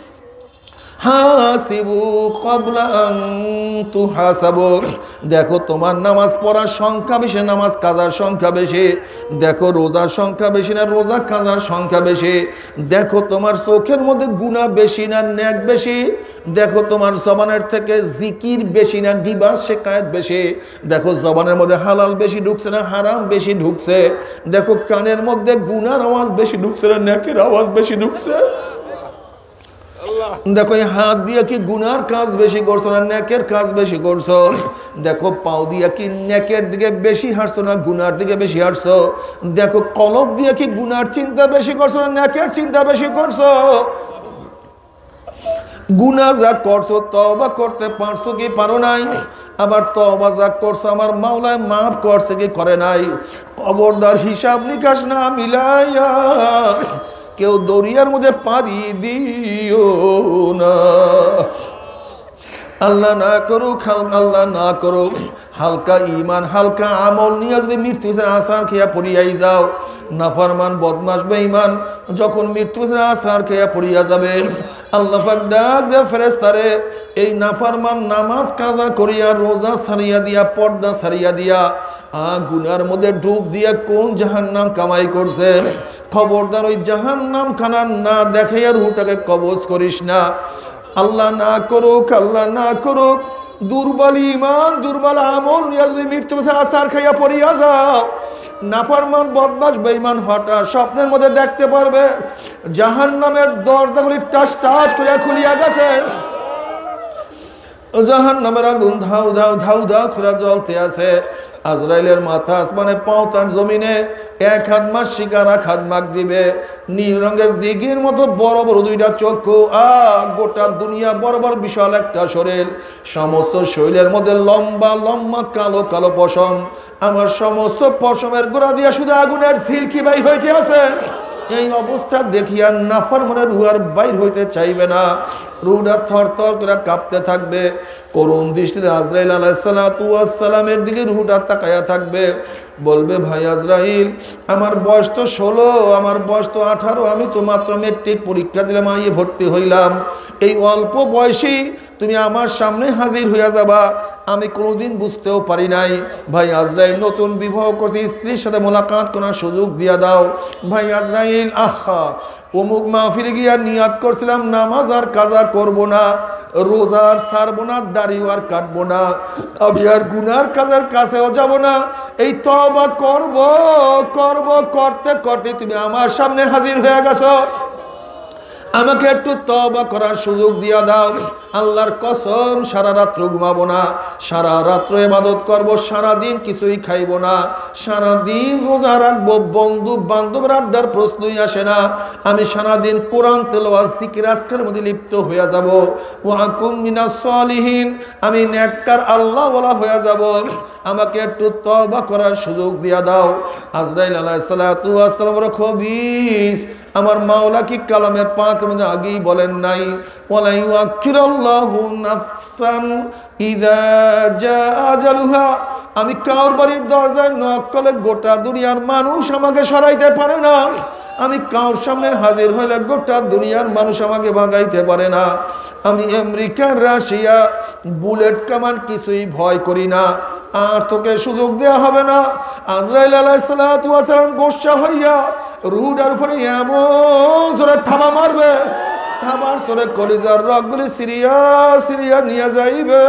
হাসিবু ক্বাবলা আন তুহাসাবু, দেখো তোমার নামাজ পড়ার সংখ্যা বেশি, নামাজ কাজার সংখ্যা বেশি, দেখো রোজার সংখ্যা বেশি না রোজা কাজার সংখ্যা বেশি, দেখো তোমার চোখের মধ্যে গুনাহ বেশি না নেক বেশি, দেখো তোমার জবানের থেকে জিকির বেশি না গিবত শিকায়েত বেশি, দেখো জবানের মধ্যে হালাল বেশি ঢুকছে না হারাম বেশি ঢুকছে, দেখো কানের মধ্যে গুনার আওয়াজ বেশি ঢুকছে না নেকের আওয়াজ বেশি ঢুকছে, দেখো এই হাত দিয়ে কি গুনার কাজ বেশি করছো না নেকের কাজ বেশি করছো, দেখো পাও দিয়ে কি নেকের দিকে বেশি হাঁটছো না গুনার দিকে বেশি হাঁটছো, দেখো কলব দিয়ে কি গুনার চিন্তা বেশি করছো না নেকের চিন্তা বেশি করছো, গুনাহ যা করছো তওবা করতে পারছো কি পারো নাই, আবার তওবা যা করছো আমার মাওলায় মাফ করছে কি করে নাই। খবরদার হিসাব নিকাশ না মিলাইয়া কেউ দরিয়ার মধ্যে পাড়ি দিও না। আল্লাহ না করুক, আল্লাহ না করুক, হালকা ইমান হালকা আমল নিয়ে যদি মৃত্যু আসার খেয়া পড়িয়াই যাও, নাফরমান বদমাশ বেঈমান যখন মৃত্যু আসার খেয়া পড়িয়া যাবে, আল্লাহ পাক ডাক দেয় ফেরেশতারে, এই নাফরমান নামাজ কাজা করিয়া রোজা ছাড়িয়া দিয়া পর্দা ছাড়িয়া দিয়া গুনার মধ্যে ডুব দিয়া কোন জাহান্নাম কামাই করছে, খবরদার ওই জাহান্নাম খানা না দেখাইয়া রুহটাকে কবজ করিস না। আল্লাহ না করুক, আল্লাহ না করুক, দুর্বল ইমান দুর্বল আমল নিয়ে যদি মৃত্যু আসার খাইয়া পড়িয়া যাও, নাফরমান বদমাশ বেঈমান হঠাৎ স্বপ্নের মধ্যে দেখতে পারবে জাহান্নামের দরজাগুলি টাস টাস করে খুলিয়া গেছে, জাহান্নামের আগুন ধাউ ধাউ ধাউ ধাউ করে জ্বলতে আছে, আজরাইলের মাথা আসমানে পাও তার জমিনে, 1 হাত মাস শিকার 1 হাত মাগরিবে, নীল রঙের দিঘির মতো বড় বড় 2টা চক্ষু, গোটা দুনিয়া বড় বড় বিশাল একটা শরীর, সমস্ত শরীরের মধ্যে লম্বা লম্বা কালো কালো পশম, আমার সমস্ত পশমের গোড়া দিয়া শুধু আগুনের ঝিলকি বাই হইতে আছে। এই অবস্থা দেখিয়া নাফরমানের রূহ আর বাইর হইতে চাইবে না, রূহটা থরথর করে কাঁপতে থাকবে, করুণ দৃষ্টিতে আজরাইল আলাইহিস সালাতু ওয়াস সালামের দিকে রূহটা তাকায়া থাকবে, বলবে ভাই আজরাইল আমার বয়স তো 16, আমার বয়স তো 18, আমি তো মাত্র মেট্রিক পরীক্ষা দিলাম, আইয়ে ভর্তি হইলাম, এই অল্প বয়সী তুমি আমার সামনে হাজির হইয়া যাবা, আমি কোনোদিন বুঝতেও পারি নাই। ভাই আজরাইল নতুন বিবাহ করতে স্ত্রীর সাথে মোলাকাত করার সুযোগ দিয়া দাও। ভাই আজরাইল আহা অমুক মাহফিলে গিয়া নিয়াত করছিলাম নামাজ আর কাজা করব না, রোজা আর ছাড়বো না, দাড়িও আর কাটবো না, আমি আর গুনার কাজের কাছেও যাব না, এই তওবা করব করব করতে করতে তুমি আমার সামনে হাজির হয়ে গেছো। আমাকে একটু তওবা করার সুযোগ দিয়া দাও। আল্লাহর কসম সারা রাত্র ঘুমাবো না, সারা রাত্র ইবাদত করবো, সারাদিন কিছুই খাইবো না, সারাদিন রোজা রাখবো, বন্ধু বান্ধবের আড্ডার প্রশ্নই আসে না। আমি সারাদিন কোরআন তেলাওয়াত জিকির আজকারের মধ্যে লিপ্ত হয়ে যাব। ওয়া আকুম মিনাস সালিহিন, আমি নেককার আল্লাহওয়ালা হয়ে যাব। আমাকে একটু তওবা করার সুযোগ দিয়া দাও। আজরাইল আলাইহিস সালাতু ওয়াস সালামের খবীস আমার মাওলা কি কালামে পাকের মধ্যে আগেই বলেন নাই, ওয়ালা ইউআখিরুল্লাহু নাফসান ইযা জাআ আজালুহা, আমি কার বাড়ির দরজায় নক করলে গোটা দুনিয়ার মানুষ আমাকে সরাইতে পারে না, আমি কার সামনে হাজির হইলে গোটা দুনিয়ার মানুষ আমাকে ভাগাইতে পারে না। আমি আমেরিকা, রাশিয়া, বুলেট কামান কিছুই ভয় করি না, আর তোকে সুযোগ দেওয়া হবে না। আজরাইল আলাইহিস সালাতু ওয়াস সালাম গোসা হইয়া রুহুটার উপরে এমন জোরে থাবা মারবে, থাবার জোরে কলিজার রগগুলি সিরিয়া সিরিয়া নিয়ে যাইবে।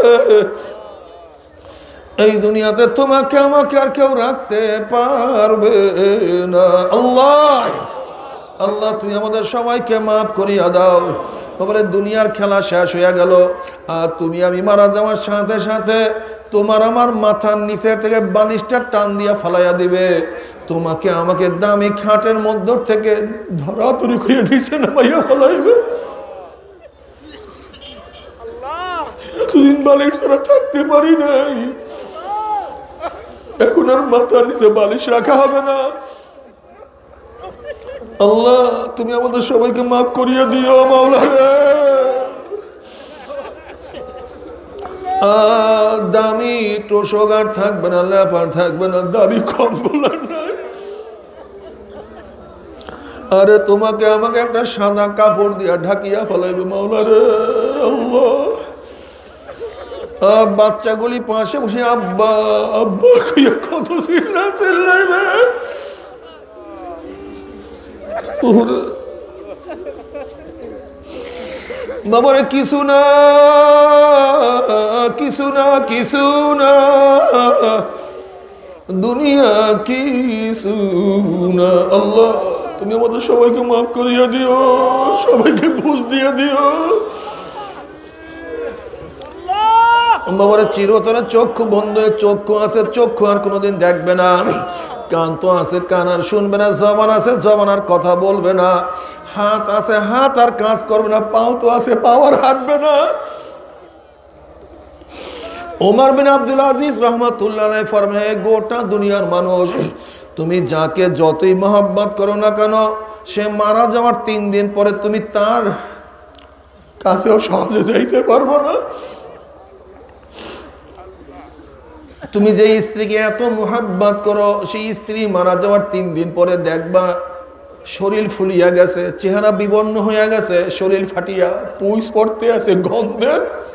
এই দুনিয়াতে তোমাকে আমাকে আর কেউ রাখতে পারবে না। আল্লাহ আল্লাহ তুই আমাদের সবাইকে মাফ করিয়া দাও। তারপরে দুনিয়ার খেলা শেষ হইয়া গেল, আর তুমি আমি মারা যাওয়ার সাথে সাথে তোমার আমার মাথার নিচের থেকে বালিশটা টান দিয়া ফালাইয়া দিবে। তোমাকে আমাকে দামি খাটের মধ্য থেকে ধরাধরি করে নিচে নামাইয়া ফেলাইবে। এতদিন বালিশ ছাড়া থাকতে পারি নাই, এখন আর মাথার নিচে বালিশ রাখা হবে না। আল্লাহ তুমি আমাদের সবাইকে মাফ করিয়া দিও মাওলা রে। দামি টোশগার থাকবে না, লেপার থাকবে না, দামি কম্বল নাই। আরে তোমাকে আমাকে একটা সাদা কাপড় দিয়া ঢাকিয়া ফেলাইবে মাওলা রে। আল্লাহ বাচ্চাগুলি পাশে বসে আব্বা আব্বা কত চিল্লাইবে। বাবারে কিছু না কিছু না কিছু না, দুনিয়া কিছু না। আল্লাহ তুমি আমাদের সবাইকে মাফ করিয়া দিও, সবাইকে বুঝ দিয়ে দিও। বাবারে চিরতরে চক্ষু বন্ধ, চক্ষু আছে চক্ষু আর কোনোদিন দেখবে না, কান তো আছে কান আর শুনবে না, জবান আছে জবান আর কথা বলবে না, হাত আছে হাত আর কাজ করবে না, পাও তো আছে পাও আর হাঁটবে না। ওমর বিন আব্দুল আজিজ রহমাতুল্লাহ আলাইহি ফরমায়, গোটা দুনিয়ার মানুষ তুমি যাকে যতই মহব্বত করো না কেন, সে মারা যাওয়ার 3 দিন পরে তুমি তার কাছেও সহজে যাইতে পারবো না। তুমি যে স্ত্রীকে এত মহব্বত করো, সেই স্ত্রী মারা যাওয়ার 3 দিন পরে দেখবা শরীর ফুলিয়া গেছে, চেহারা বিবর্ণ হয়ে গেছে, শরীর ফাটিয়া পুঁজ পড়তে আছে, গন্ধে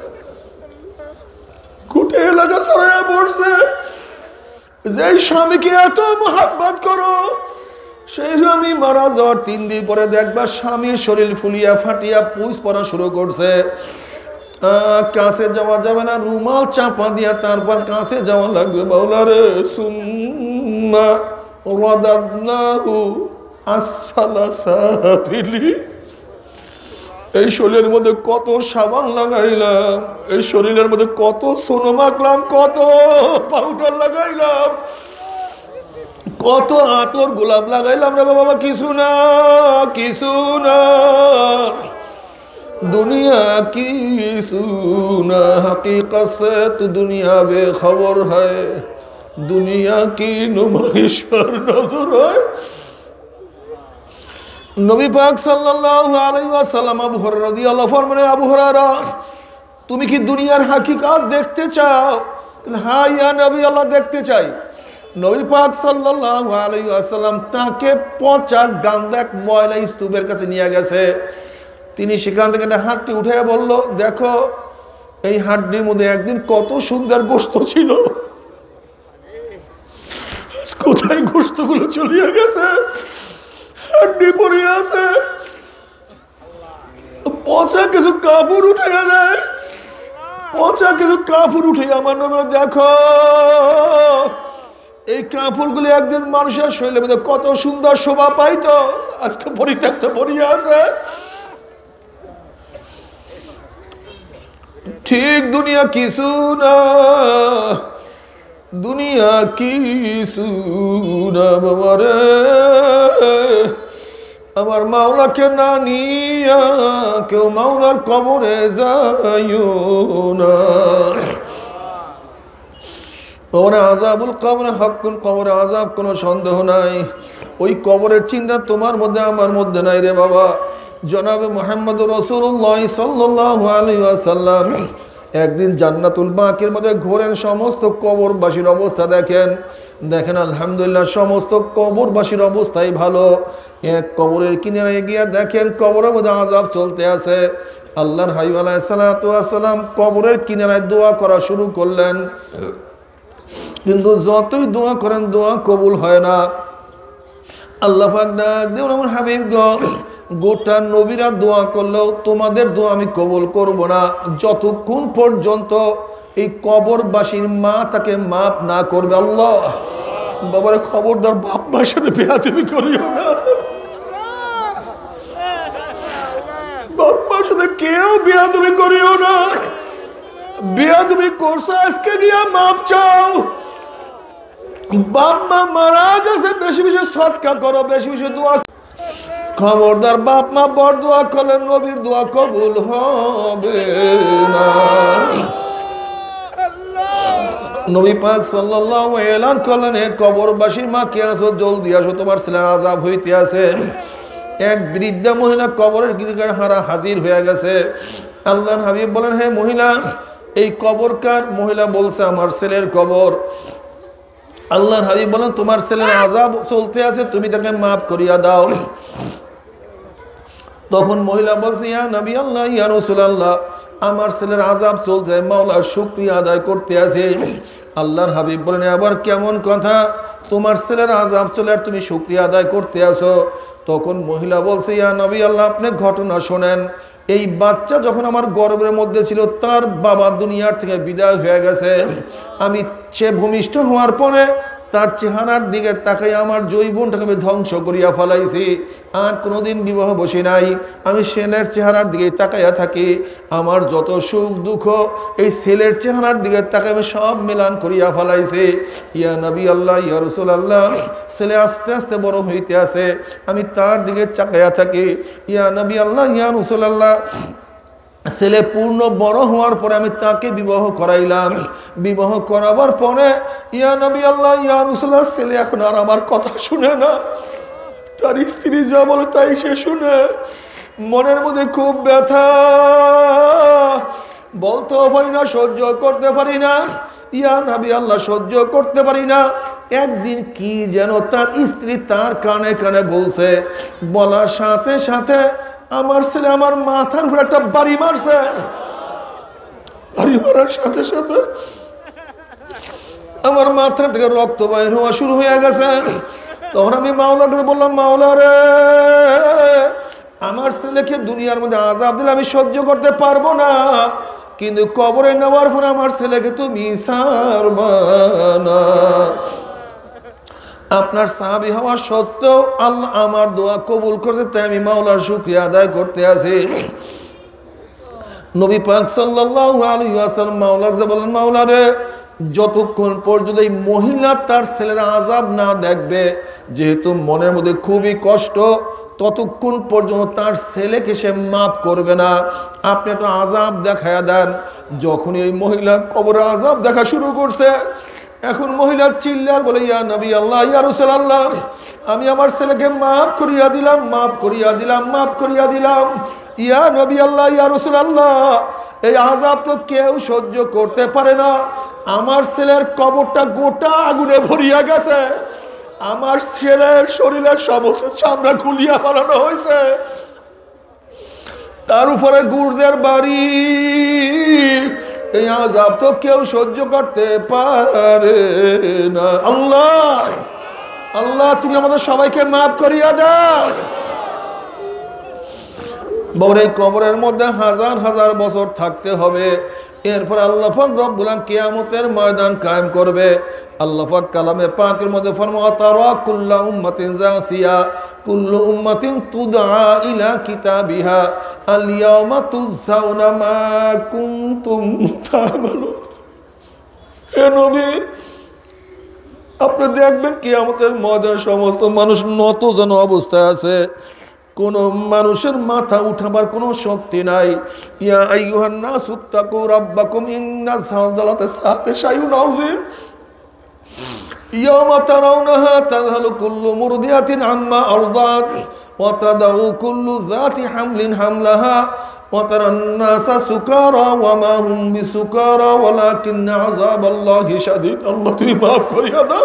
কুটে এলাকা ছড়াইয়া পড়ছে। যে স্বামীকে এত মহব্বত করো, সেই স্বামী মারা যাওয়ার 3 দিন পরে দেখবা স্বামীর শরীর ফুলিয়া ফাটিয়া পুঁজ পড়া শুরু করছে। কাছে যাওয়া যাবে না, রুমাল চাপা দিয়া তারপর কাছে যাওয়া লাগবে। মাওলা রে সুম্মা রাদাদনাহু আসফালা সাফিলি, এই শরীরের মধ্যে কত সাবান লাগাইলাম, এই শরীরের মধ্যে কত সোনো মাখলাম, কত পাউডার লাগাইলাম, কত আতর গোলাপ লাগাইলাম রে বাবা, কিছু না কিছু না, दुनिया की सुना हकीकत से तो दुनिया बेखबर है, दुनिया की नुमाइश पर नजर है। नबी पाक सल्लल्लाहु अलैहि वसल्लम আবু হুরায়রা রাদিয়াল্লাহু আনহু ফরমানে, আবু হুরায়রা তুমি কি দুনিয়ার হাকিকত দেখতে চাও? হ্যাঁ ইয়া নবী আল্লাহ দেখতে চাই। নবী পাক সাল্লাল্লাহু আলাইহি ওয়াসাল্লাম তাকে পচা গান্দা এক ময়লা স্তূপের কাছে নিয়ে গেছে। তিনি সেখান থেকে একটা হাড্ডি উঠে বলল, দেখো এই হাড্ডির মধ্যে একদিন কত সুন্দর গোশত ছিল, কোথায় গোশতগুলো চলিয়ে গেছে, হাড্ডি পড়ে আছে, পচা কিছু কাপড় উঠে দেয়, পচা কিছু কাপড় উঠে আমার নবী দেখো এই কাপড়গুলি একদিন মানুষের শরীরের মধ্যে কত সুন্দর শোভা পাইতো, আজকে পরিত্যক্ত পড়িয়ে আছে। ঠিক দুনিয়া কিছু না, দুনিয়া কিছু না বাবা রে, আমার মাওলাকে না নিয়া কেউ মাওলার কবরে যাইও না। কবরে আযাবুল কবরে হকুন, কবরে আযাব কোনো সন্দেহ নাই। ওই কবরের চিন্তা তোমার মধ্যে আমার মধ্যে নাই রে বাবা। জনাবে মুহাম্মদ রাসূলুল্লাহ সাল্লাল্লাহু আলাইহি ওয়াসাল্লাম একদিন জান্নাতুল বাকির মধ্যে ঘোরেন, সমস্ত কবরবাসীর অবস্থা দেখেন। দেখেন আলহামদুলিল্লাহ সমস্ত কবরবাসীর অবস্থাই ভালো। এক কবরের কিনারে গিয়ে দেখেন কবরের মধ্যে আযাব চলতে আছে। আল্লাহর হাবিব আলাইহিস সালাতু ওয়াস সালাম কবরের কিনারায় দোয়া করা শুরু করলেন, কিন্তু যতই দোয়া করেন দোয়া কবুল হয় না। আল্লাহ পাক ডাক দেন, আমার হাবিব গো, গোটা নবীরা দোয়া করলেও তোমাদের দোয়া আমি কবুল করব না যতক্ষণ পর্যন্ত এই কবরবাসীর মা তাকে মাফ না করবে। আল্লাহ বাবার খবরদার বাপ মার সাথে বেয়াদবি করিও না, বাপ মার সাথে কেউ বেয়াদবি করিও না। বেয়াদবি করছো আজকে দিয়া মাপ চাও। বাপ মা মারা গেছে, বেশি বেশি সদকা করো, বেশি বেশি দোয়া। খবরদার বাপ মা বড় দোয়া করলে নবীর দোয়া কবুল হবে না। নবী পাক সাল্লাল্লাহু আলাইহি এলান করলেন, হে কবরবাসীর মা কে আসো, জলদি আসো, তোমার ছেলের আযাব হইতে আছে। এক বৃদ্ধা মহিলা কবরের গিরিগার হারা হাজির হয়ে গেছে। আল্লাহর হাবিব বলেন, হে মহিলা, এই কবর কার? মহিলা বলছে, আমার ছেলের কবর। আল্লাহর হাবিব বলেন, তোমার ছেলের আযাব চলতে আছে, তুমি তাকে মাফ করিয়া দাও। তখন মহিলা বলছে, ইয়া নবী আল্লাহ, ইয়া রাসূলুল্লাহ, আমার ছেলের আযাব চলছে, মাওলার শুকরিয়া আদায় করতে আছে। আল্লাহর হাবিব বলেন, আবার কেমন কথা, তোমার ছেলের আযাব চলে আর তুমি শুকরিয়া আদায় করতে আসো? তখন মহিলা বলছে, ইয়া নবী আল্লাহ, আপনি ঘটনা শোনেন। এই বাচ্চা যখন আমার গর্ভের মধ্যে ছিল, তার বাবা দুনিয়ার থেকে বিদায় হয়ে গেছে। আমি সে ভূমিষ্ঠ হওয়ার পরে তার চেহারার দিকে তাকাই আমার জৈবনটাকে আমি ধ্বংস করিয়া ফেলাইছি। আর কোনোদিন বিবাহ বসি নাই, আমি ছেলের চেহারার দিকে তাকাইয়া থাকি। আমার যত সুখ দুঃখ এই ছেলের চেহারার দিকে তাকাই আমি সব মিলান করিয়া ফেলাইছি। ইয়া নবী আল্লাহ, ইয়া রাসূলুল্লাহ, ছেলে আস্তে আস্তে বড় হইতে আছে, আমি তার দিকে তাকাইয়া থাকি। ইয়া নবী আল্লাহ, ইয়া রাসূলুল্লাহ, ছেলে পূর্ণ বড় হওয়ার পরে আমি তাকে বিবাহ করাইলাম। বিবাহ করাবার পরে ইয়া নবী আল্লাহ, ইয়া রাসূলুল্লাহ, ছেলে এখন আর আমার কথা শুনে না, তার স্ত্রী যা বলে তাই সে শুনে। মনের মধ্যে খুব ব্যথা, বলতেও পারি না, সহ্য করতে পারি না। ইয়া নবী আল্লাহ, সহ্য করতে পারি না। একদিন কি যেন তার স্ত্রী তার কানে কানে বলছে, বলার সাথে সাথে আমার ছেলে আমার মাথার উপর একটা বাড়ি মারছে। বাড়ি মারার সাথে সাথে আমার মাথার থেকে রক্ত বাইর হওয়া শুরু হয়ে গেছে। তখন আমি মাওলাকে বললাম, মাওলা রে, আমার ছেলেকে দুনিয়ার মধ্যে আযাব দিলে আমি সহ্য করতে পারবো না, কিন্তু কবরে নেওয়ার পর আমার ছেলেকে তুমি ছাড়বা না। আপনার সাহাবী হওয়া সত্ত্বেও আল্লাহ আমার দোয়া কবুল করছে, তাই আমি মাওলার শুকরিয়া আদায় করতে আছি। নবী পাক সাল্লাল্লাহু আলাইহি ওয়াসাল্লাম মাওলার যে বলেন, মাওলা রে, যতক্ষণ পর্যন্ত এই মহিলা তার ছেলের আযাব না দেখবে, যেহেতু মনের মধ্যে খুবই কষ্ট, ততক্ষণ পর্যন্ত তার ছেলেকে সে মাফ করবে না। আপনি একটা আযাব দেখায়া দেন। যখন এই মহিলা কবরে আযাব দেখা শুরু করছে, এখন মহিলা চিল্লার বলে, ইয়া নবী আল্লাহ, ইয়া রাসূলুল্লাহ, আমি আমার ছেলেকে মাফ করিয়া দিলাম, মাফ করিয়া দিলাম, মাফ করিয়া দিলাম। ইয়া নবী আল্লাহ, ইয়া রাসূলুল্লাহ, এই আযাব তো কেউ সহ্য করতে পারে না। আমার ছেলের কবরটা গোটা আগুনে ভরিয়া গেছে, আমার ছেলের শরীরের সমস্ত চামড়া খুলিয়া ফেলানো হয়েছে, তার উপরে গুর্জের বাড়ি। এই আযাব তো কেউ সহ্য করতে পারে না। আল্লাহ আল্লাহ, তুমি আমাদের সবাইকে মাফ করিয়া দাও। বড় কবরের মধ্যে হাজার হাজার বছর থাকতে হবে। এরপর আল্লাহ পাক রব্বুল আলামিন কিয়ামতের ময়দান কায়েম করবে। আল্লাহ পাক কালামে পাকের মধ্যে ফরমায় তারা কুল্লু উম্মাতিন জাসিয়া কুল্লু উম্মাতিন তুদআ ইলা কিতাবিহা আল ইয়াওমা তুজাউনা মা কুনতুম তা'মালুন। হে নবী, আপনি দেখবেন কিয়ামতের ময়দানে সমস্ত মানুষ নত যেন অবস্থায় আছে, কোন মানুষের মাথা উঠাবার কোনো শক্তি নাই। ইয়া আইয়ুহান নাসু তাকু রাব্বাকুম ইন্না যালজালাতা সাআতি শাইউন আযীম ইয়াওমা তারাউনাহা তাযহালু কুল্লু মুরদিয়াতিন আম্মা আরদাত ওয়া তাদাউ কুল্লু যাতি হামলিন হামলাহা ওয়া তারান নাসা সুকারা ওয়া মা হুম বিসুকারা ওয়ালাকিন্না আযাবাল্লাহি শাদীদ। আল্লাহ তুমি মাফ করিয়া দাও।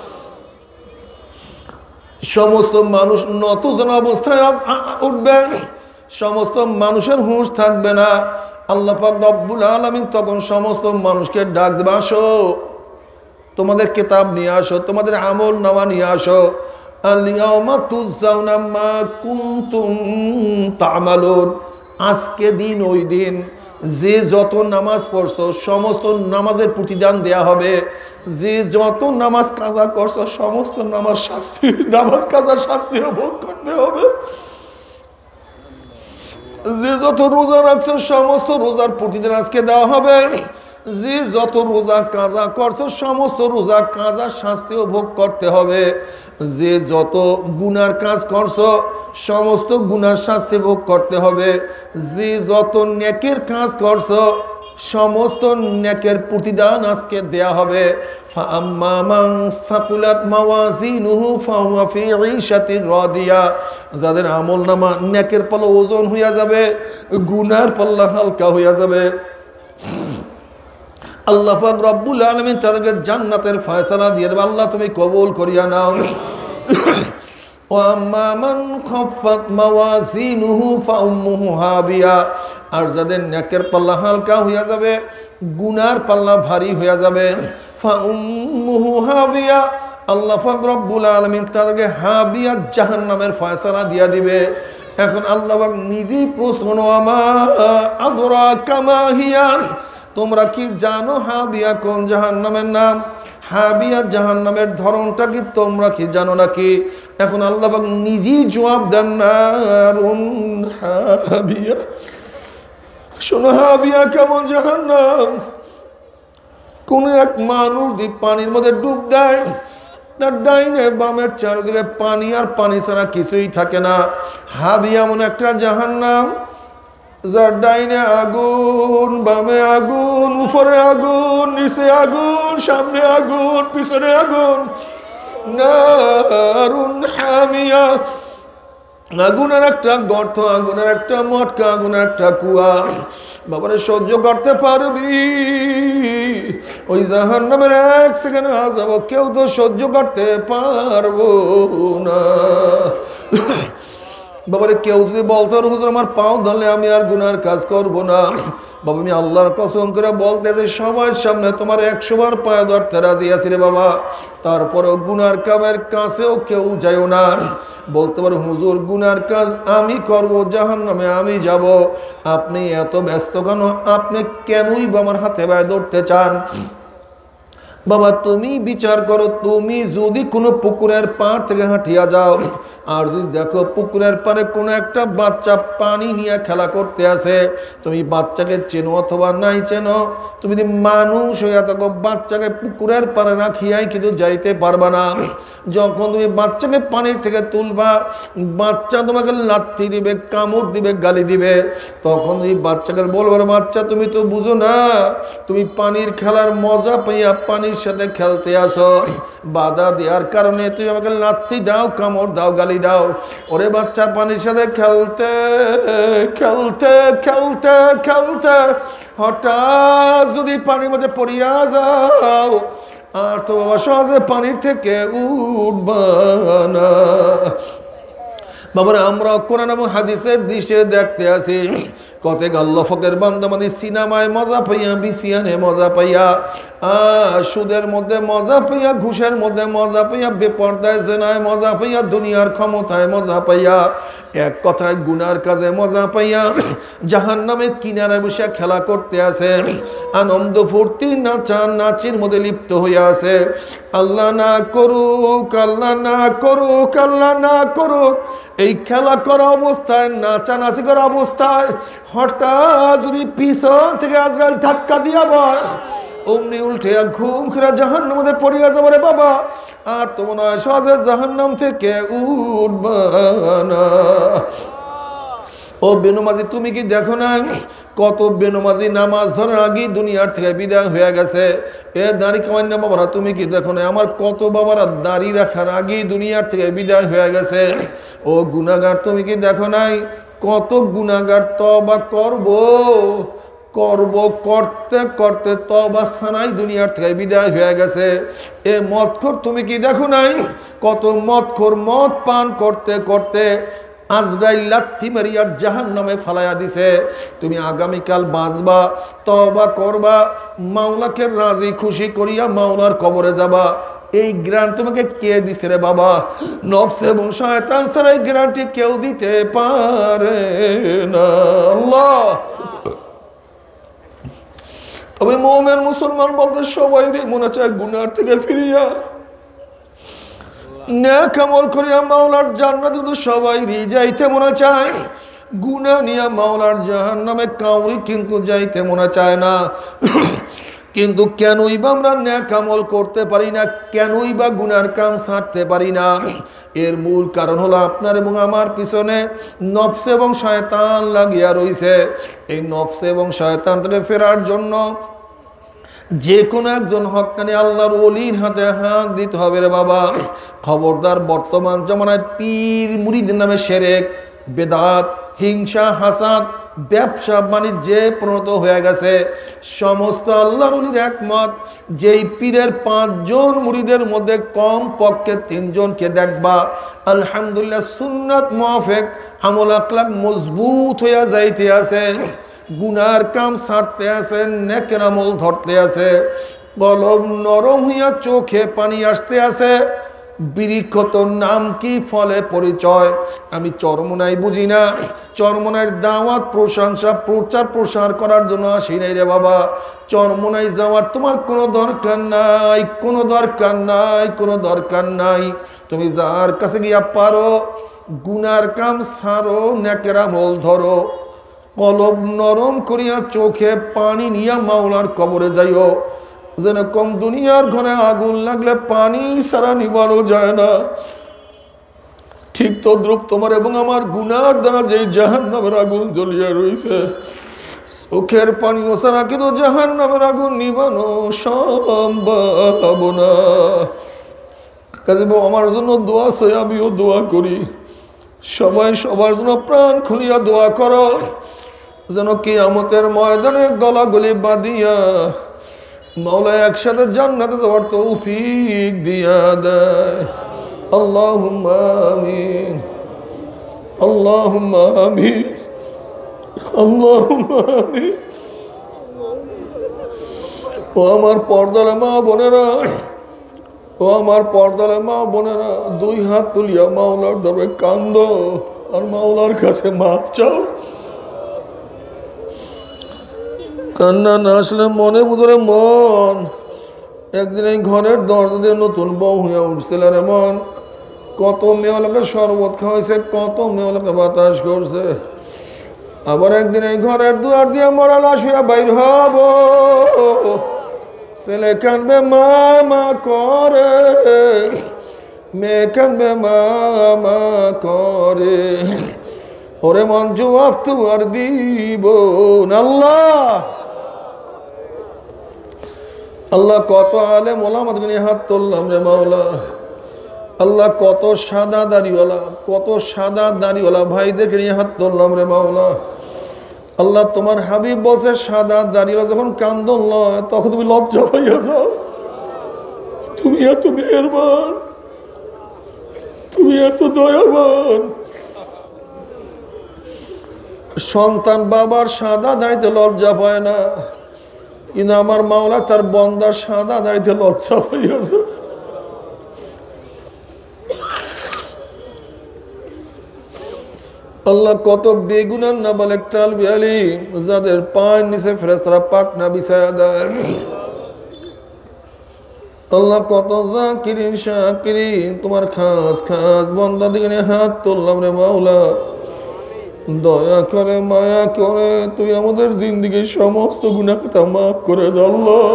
সমস্ত মানুষ নতজন অবস্থায় উঠবে, সমস্ত মানুষের হুঁশ থাকবে না। আল্লাহ পাক রব্বুল আলামিন তখন সমস্ত মানুষকে ডাক দেবে, আসো তোমাদের কিতাব নিয়ে আসো, তোমাদের আমল নামা নিয়ে আসো। আল ইয়াওমা তুজাউনা মা কুনতুম তা'মালুন। আজকে দিন ওই দিন যে যত নামাজ পড়ছো সমস্ত নামাজের প্রতিদান দেয়া হবে। যে যত নামাজ কাজা করছো সমস্ত নামাজ কাজার শাস্তি ভোগ করতে হবে। যে যত রোজা রাখছো সমস্ত রোজার প্রতিদান আজকে দেওয়া হবে। যে যত রোজা কাজা করছো সমস্ত রোজা কাজার শাস্তিও ভোগ করতে হবে। যে যত গুনার কাজ করছো সমস্ত গুনার শাস্তি ভোগ করতে হবে। যে যত নেকের কাজ করছো সমস্ত নেকের প্রতিদান আজকে দেয়া হবে। ফাআম্মা মান সাকুলাত মাওয়াজিনুহু ফাহুয়া ফি ঈশাতির রাদিয়া। যাদের আমলনামা নেকের পাল্লা ওজন হইয়া যাবে, গুনার পাল্লা হালকা হইয়া যাবে, আল্লাহ পাক রব্বুল আলামিন তাদেরকে জান্নাতের ফয়সালা দিয়ে দেবে। আল্লাহ তুমি কবুল করিয়া নাও। ওয়াম্মা মান খাফফাত মাওয়াজিনুহু ফাউম্মুহু হাবিয়া। আর যাদের নেকের পাল্লা হালকা হইয়া যাবে, গুনার পাল্লা ভারী হইয়া যাবে, ফাউম্মুহু হাবিয়া, আল্লাহ পাক রব্বুল আলামিন তাদেরকে হাবিয়া জাহান্নামের ফয়সালা দিয়া দিবে। এখন আল্লাহ পাক নিজেই প্রশ্ন, আমা আদরাকা মা হিয়া, তোমরা কি জানো হাবিয়া কোন জাহান্নামের নাম? হাবিয়া জাহান্নামের ধরনটা কি তোমরা কি জানো নাকি? এখন আল্লাহ পাক নিজেই জবাব দেন, নারুন হাবিয়া। শোনো, হাবিয়া কেমন জাহান্নাম? কোন এক মানুষ যদি পানির মধ্যে ডুব দেয়, তার ডাইনে বামের চারিদিকে পানি আর পানি ছাড়া কিছুই থাকে না। হাবিয়া এমন একটা জাহান্নাম যার ডাইনে আগুন, বামে আগুন, উপরে আগুন, নিচে আগুন, সামনে আগুন, পিছনে আগুন। নারুন হামিয়া, আগুনের একটা গর্ত, আগুনের একটা মটকা, আগুনের একটা কুয়া। বাবারে সহ্য করতে পারবি? ওই জাহান্নামের এক সেকেন্ড আযাব কেউ তো সহ্য করতে পারবো না। বাবারে কেউ যদি বলতো হুজুর আমার পাও ধরলে আমি আর গুনার কাজ করব না, বাবা আমি আল্লাহর কসম করে বলতে যে সবার সামনে তোমার 100 বার পায়ে ধরতে রাজি আছি রে বাবা, তারপরেও গুনার কামের কাছেও কেউ যাইও না। বলতে পারো হুজুর গুনার কাজ আমি করব, জাহান্নামে আমি যাব। আপনি এত ব্যস্ত কেন? আপনি কেনই বা আমার হাতে পায়ে ধরতে চান? বাবা তুমি বিচার করো, তুমি যদি কোনো পুকুরের পাড় থেকে হাঁটিয়া যাও আর যদি দেখো পুকুরের পাড়ে কোনো একটা বাচ্চা পানি নিয়ে খেলা করতে আসে, তুমি বাচ্চাকে চেনো অথবা নাই চেনো, তুমি যদি মানুষ হইয়া থাকো বাচ্চাকে পুকুরের পাড়ে রাখিয়াই কিন্তু যাইতে পারবা না। যখন তুমি বাচ্চাকে পানির থেকে তুলবা, বাচ্চা তোমাকে লাথি দিবে, কামড় দিবে, গালি দিবে, তখন তুমি বাচ্চাকে বলবো বাচ্চা তুমি তো বুঝো না, তুমি পানির খেলার মজা পাইয়া পানির সাথে খেলতে আসো, বাধা দেওয়ার কারণে তুমি আমাকে লাথি দাও, কামড় দাও, গালি দাও। ওরে বাচ্চা পানির সাথে খেলতে খেলতে খেলতে খেলতে হঠাৎ যদি পানির মধ্যে পড়িয়া যাও আর তো বাবা সহজে পানির থেকে উঠবা না। বাবার আমরা কোরআন এবং হাদিসের দৃশ্যে দেখতে আছি কত আল্লাহ ফকের বান্দা মানে সিনেমায় মজা পাইয়া, বিসিয়ানে মজা পাইয়া, সুদের মধ্যে মজা পাইয়া, ঘুষের মধ্যে মজা পাইয়া, বেপর্দায় জেনায় মজা পাইয়া, দুনিয়ার ক্ষমতায় মজা পাইয়া এক কথায় গুনার কাজে মজা পাইয়া জাহান্নামের কিনারে বসে খেলা করতে আছে, আনন্দ ফুর্তি নাচা নাচির মধ্যে লিপ্ত হইয়া আছে। আল্লাহ না করুক, আল্লাহ না করুক, আল্লাহ না করুক, এই খেলা করা অবস্থায়, নাচানাচি করা অবস্থায় হঠাৎ যদি পিছন থেকে আজরাইল ধাক্কা দিয়া বয়, অমনি উল্টে ঘুম খেরা জাহান্নামের মধ্যে পড়িয়া যাবো রে বাবা, আর তো মনে হয় সহজে জাহান্নাম থেকে উঠবা না। ও বেনমাজি, তুমি কি দেখো না কত বেনমাজি নামাজ ধরার আগেই দুনিয়ার থেকে বিদায় হয়ে গেছে? এ দাড়ি কামাই না বাবারা, তুমি কি দেখো না আমার কত বাবারা দাড়ি রাখার আগেই দুনিয়ার থেকে বিদায় হয়ে গেছে? ও গুনাহগার, তুমি কি দেখো নাই কত গুনাহগার তওবা করব করতে করতে তওবা ছাড়াই দুনিয়ার থেকে বিদায় হয়ে গেছে? এ মদখোর, তুমি কি দেখো নাই কত মদখোর মদ পান করতে করতে আজরাইল লাথি মারিয়া জাহান্নামে ফালাইয়া দিছে? তুমি আগামীকাল বাঁচবা, তওবা করবা, মাওলাকে রাজি খুশি করিয়া মাওলার কবরে যাবা। এই গ্রান্ট তোমাকে কে দিছে রে বাবা? নফস এবং শয়তান ছাড়া এই গ্রান্টটি কেউ দিতে পারে না। আল্লাহ। তবে মুমিন মুসলমান বলতে সবাই মনে চায় গুনার থেকে ফিরিয়া নেক আমল করিয়া মাওলার জান্নাতে, কিন্তু সবাই যাইতে মনে চায়। গুনাহ নিয়ে মাওলার জাহান্নামে কাউরি কিন্তু যাইতে মনে চায় না। কিন্তু কেনই বা আমরা নেক আমল করতে পারি না, কেনই বা গুনার কাম ছাড়তে পারি না? এর মূল কারণ হলো আপনার এবং আমার পিছনে নফস এবং শয়তান লাগিয়া রইছে। এই নফস এবং শয়তান থেকে ফেরার জন্য যে কোনো একজন হক্কানি আল্লাহর ওলির হাতে হাত দিতে হবে রে বাবা। খবরদার, বর্তমান জমানায় পীর মুরিদের নামে শিরক, বেদাত, হিংসা, হাসাদ, ব্যবসা বাণিজ্যে পরিণত হয়ে গেছে। সমস্ত আল্লাহর ওলির একমত, যেই পীরের 5 জন মুরিদের মধ্যে কম পক্ষে 3 জনকে দেখবা আলহামদুলিল্লাহ সুন্নাত মুআফিক আমল আখলাক মজবুত হইয়া যাইতে আছে, গুনার কাম ছাড়তে আছে, নেকের আমল ধরতে আছে, কলব নরম হইয়া চোখে পানি আসতে আছে। বৃক্ষ নাম কি, ফলে পরিচয়। আমি চরমনাই বুঝি না, চরমনাইয়ের দাওয়াত প্রশংসা প্রচার প্রসার করার জন্য আসি নাই রে বাবা। চরমনাই যাওয়ার তোমার কোনো দরকার নাই, কোনো দরকার নাই, কোনো দরকার নাই। তুমি যার কাছে গিয়া পারো গুনার কাম ছাড়ো, নেকের আমল ধরো, কলব নরম করিয়া চোখে পানি নিয়া মাওলার কবরে যাইও। যেরকম দুনিয়ার ঘরে আগুন লাগলে পানি ছাড়া নিবানো যায় না, ঠিক তদ্রুপ তোমার এবং আমার গুনার দ্বারা যে জাহান্নামের আগুন জ্বলিয়া রয়েছে, চোখের পানি ছাড়া কিন্তু জাহান্নামের আগুন নিবানো সম্ভব না। কাজে আমার জন্য দোয়া চাই, আমিও দোয়া করি। সবাই সবার জন্য প্রাণ খুলিয়া দোয়া করো, যেন কিয়ামতের ময়দানে গলাগলি বাঁধিয়া মাওলা একসাথে জান্নাতে যাওয়ার তৌফিক দিয়া দেয়। আল্লাহুম্মা আমিন, আল্লাহুম্মা আমিন, আল্লাহুম্মা আমিন। ও আমার পর্দালে মা বোনেরা, ও আমার পর্দালে মা বোনেরা, 2 হাত তুলিয়া মাওলার দরবারে কান্দো আর মাওলার কাছে মাপ চাও। কান্না না আসলে মনে বুঝরে মন একদিন এই ঘরের দরজা দিয়ে নতুন বউ হইয়া উঠছিল রে মন। কত মেয়েওয়ালাকে শরবত খাওয়াইছে, কত মেয়েওয়ালাকে বাতাস করছে। আবার একদিন এই ঘরের দুয়ার দিয়ে মরা লাশ হইয়া বাইর হব, ছেলে কানবে মামা করে, মেয়ে কানবে মামা করে। ওরে মন জবাব তো আর দিব না। আল্লাহ কত আলেম ওলামাদের নিয়ে হাত তুললাম রে মাওলা। আল্লাহ কত সাদা দাড়িওয়ালা, কত সাদা দাড়িওয়ালা ভাইদেরকে নিয়ে হাত তুললাম রে মাওলা। আল্লাহ তোমার হাবিব বসে সাদা দাড়িওয়ালা যখন কান্দন লয় তখন তুমি লজ্জা পাইয়া যাও। তুমি এত মেহেরবান, তুমি এত দয়াবান। সন্তান বাবার সাদা দাড়িতে লজ্জা পায় না, কিন্তু আমার মাওলা তার বন্দার সাদা দাড়িতে লজ্জা পাইয়াছে। আল্লাহ কত বেগুনার নাবালেক তালবে আলিম যাদের পায়ের নিচে ফেরেশতারা পাখনা বিছায়া দেয়। আল্লাহ কত জাকিরিন শাকিরিন তোমার খাস খাস বান্দা দিকে হাত তুললাম রে মাওলা, দয়া করে মায়া করে তুই আমাদের জিন্দেগীর সমস্ত গুনাহ খাতা মাফ করে দাও আল্লাহ।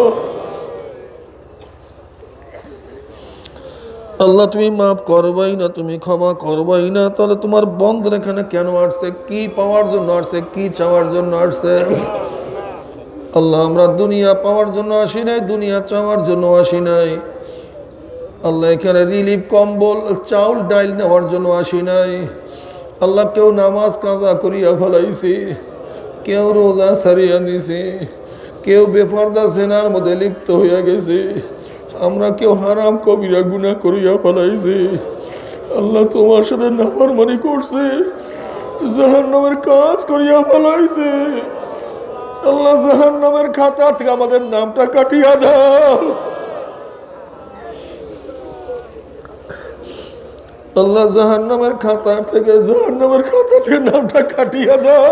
আল্লাহ তুমি মাফ করবাই না, তুমি ক্ষমা করবাই না, তাহলে তোমার বন্ধন এখানে কেন আসছে, কি পাওয়ার জন্য আসছে, কি চাওয়ার জন্য আসছে? আল্লাহ আমরা দুনিয়া পাওয়ার জন্য আসি নাই, দুনিয়া চাওয়ার জন্য আসি নাই। আল্লাহ এখানে রিলিফ কম্বল চাউল ডাইল নেওয়ার জন্য আসি নাই। আল্লাহ কেউ নামাজ কাজা করিয়া ফেলাইছি, কেউ রোজা সারিয়া দিছি, কেউ বেপরদা জেনার মধ্যে লিপ্ত হইয়া গেছি, আমরা কেউ হারাম কবিরা গুনাহ করিয়া ফেলাইছি। আল্লাহ তোমার সাথে নাফরমানি করছে, জাহান্নামের কাজ করিয়া ফেলাইছে। আল্লাহ জাহান্নামের খাতা থেকে আমাদের নামটা কাটিয়া দাও। আল্লাহ জাহান্নামের খাতা থেকে নামটা কাটিয়া দাও।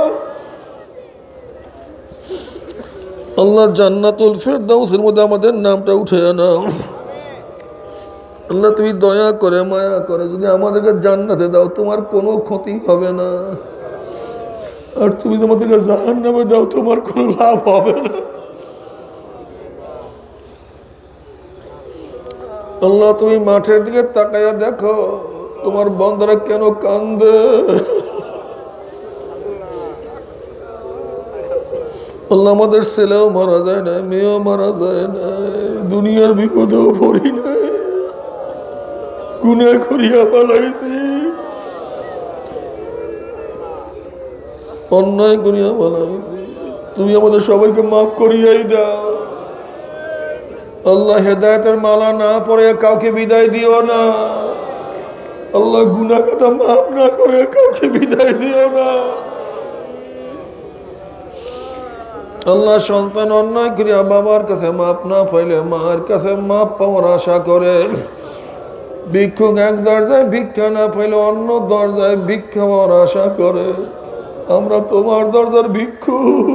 আল্লাহ জান্নাতুল ফেরদাউসের মধ্যে আমাদের নামটা উঠে নাও। আল্লাহ তুমি দয়া করে মায়া করে যদি আমাদেরকে জান্নাতে দাও তোমার কোনো ক্ষতি হবে না, আর তুমি আমাদেরকে জাহান্নামে দাও তোমার কোনো লাভ হবে না। আল্লাহ তুমি মাঠের দিকে তাকাইয়া দেখো তোমার বান্দারা কেন কান্দে। আল্লাহ আমাদের ছেলেও মারা যায় না, মেয়েও মারা যায় না, দুনিয়ার বিপদেও পড়ি না, গুনাহ করিয়া ফেলাইছি, অন্যায় করিয়া ফেলাইছি, তুমি আমাদের সবাইকে মাফ করিয়াই দাও। আল্লাহ হেদায়েতের মালা না পরে কাউকে বিদায় দিও না। আল্লাহ গুনাহ খাতা মাফ না করে কাউকে বিদায় দিও না। আল্লাহ সন্তান অন্যায় করিয়া বাবার কাছে মাপ না পাইলে মার কাছে মাপ পাওয়ার আশা করে, ভিক্ষুক এক দরজায় ভিক্ষা না পাইলে অন্য দরজায় ভিক্ষা পাওয়ার আশা করে। আমরা তোমার দরজার ভিক্ষুক,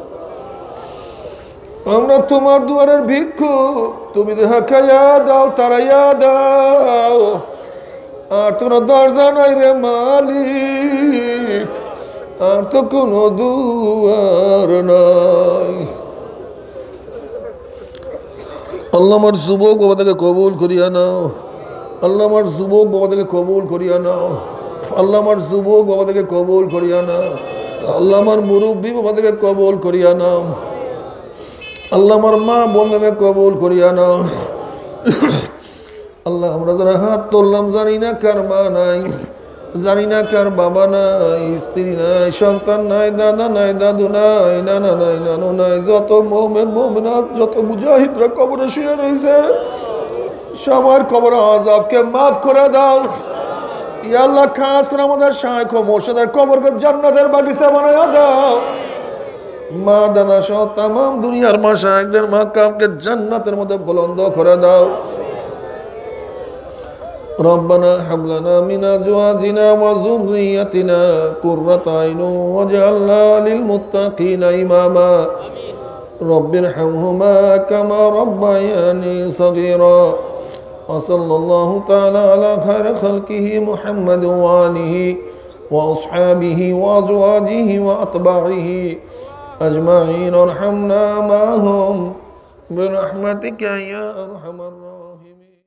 আমরা তোমার দুয়ারের ভিক্ষুক, তুমি দেখা খাইয়া দাও তারাইয়া দাও, আর তোর দরজা নাই রে মালিক, আর তো কোনো দুয়ার নাই। আল্লাহ আমার যুবক বাবাদেরকে কবুল করিয়া নাও, আল্লাহ আমার যুবক বাবাদেরকে কবুল করিয়া নাও, আল্লাহ আমার যুবক বাবাদেরকে কবুল করিয়া নাও, আল্লাহ আমার মুরব্বী বাবাদেরকে কবুল করিয়া নাও, আল্লাহ আমার মা বোনদেরকে কবুল করিয়া নাও। আল্লাহ আমরা যারা হাত তুললাম জানি না কার মা নাই, জানি না কার বাবা নাই, স্ত্রী নাই, সন্তান নাই, দাদা নাই, দাদু নাই, নানা নাই, নানু নাই, যত মুমিন মুমিনাত যত মুজাহিদরা কবরে শুয়ে রয়েছে সবার কবর আযাবকে মাফ করে দাও। ইয়া আল্লাহ খাস করে আমাদের শাইখ ও মুর্শিদের কবরকে জান্নাতের বাগিচা বানায়া দাও। মা দাদা সহ তামাম দুনিয়ার মাশায়েখদের মাকামকে জান্নাতের মধ্যে বুলন্দ করে দাও। ربنا هب لنا من أزواجنا وذريتنا قرة أعين واجعلنا للمتقين إماما رب ارحمهما كما ربياني صغيرا وصلى الله تعالى على خير خلقه محمد وآله وأصحابه وأزواجه وأتباعه أجمعين ارحمنا معهم برحمتك يا أرحم الراحمين.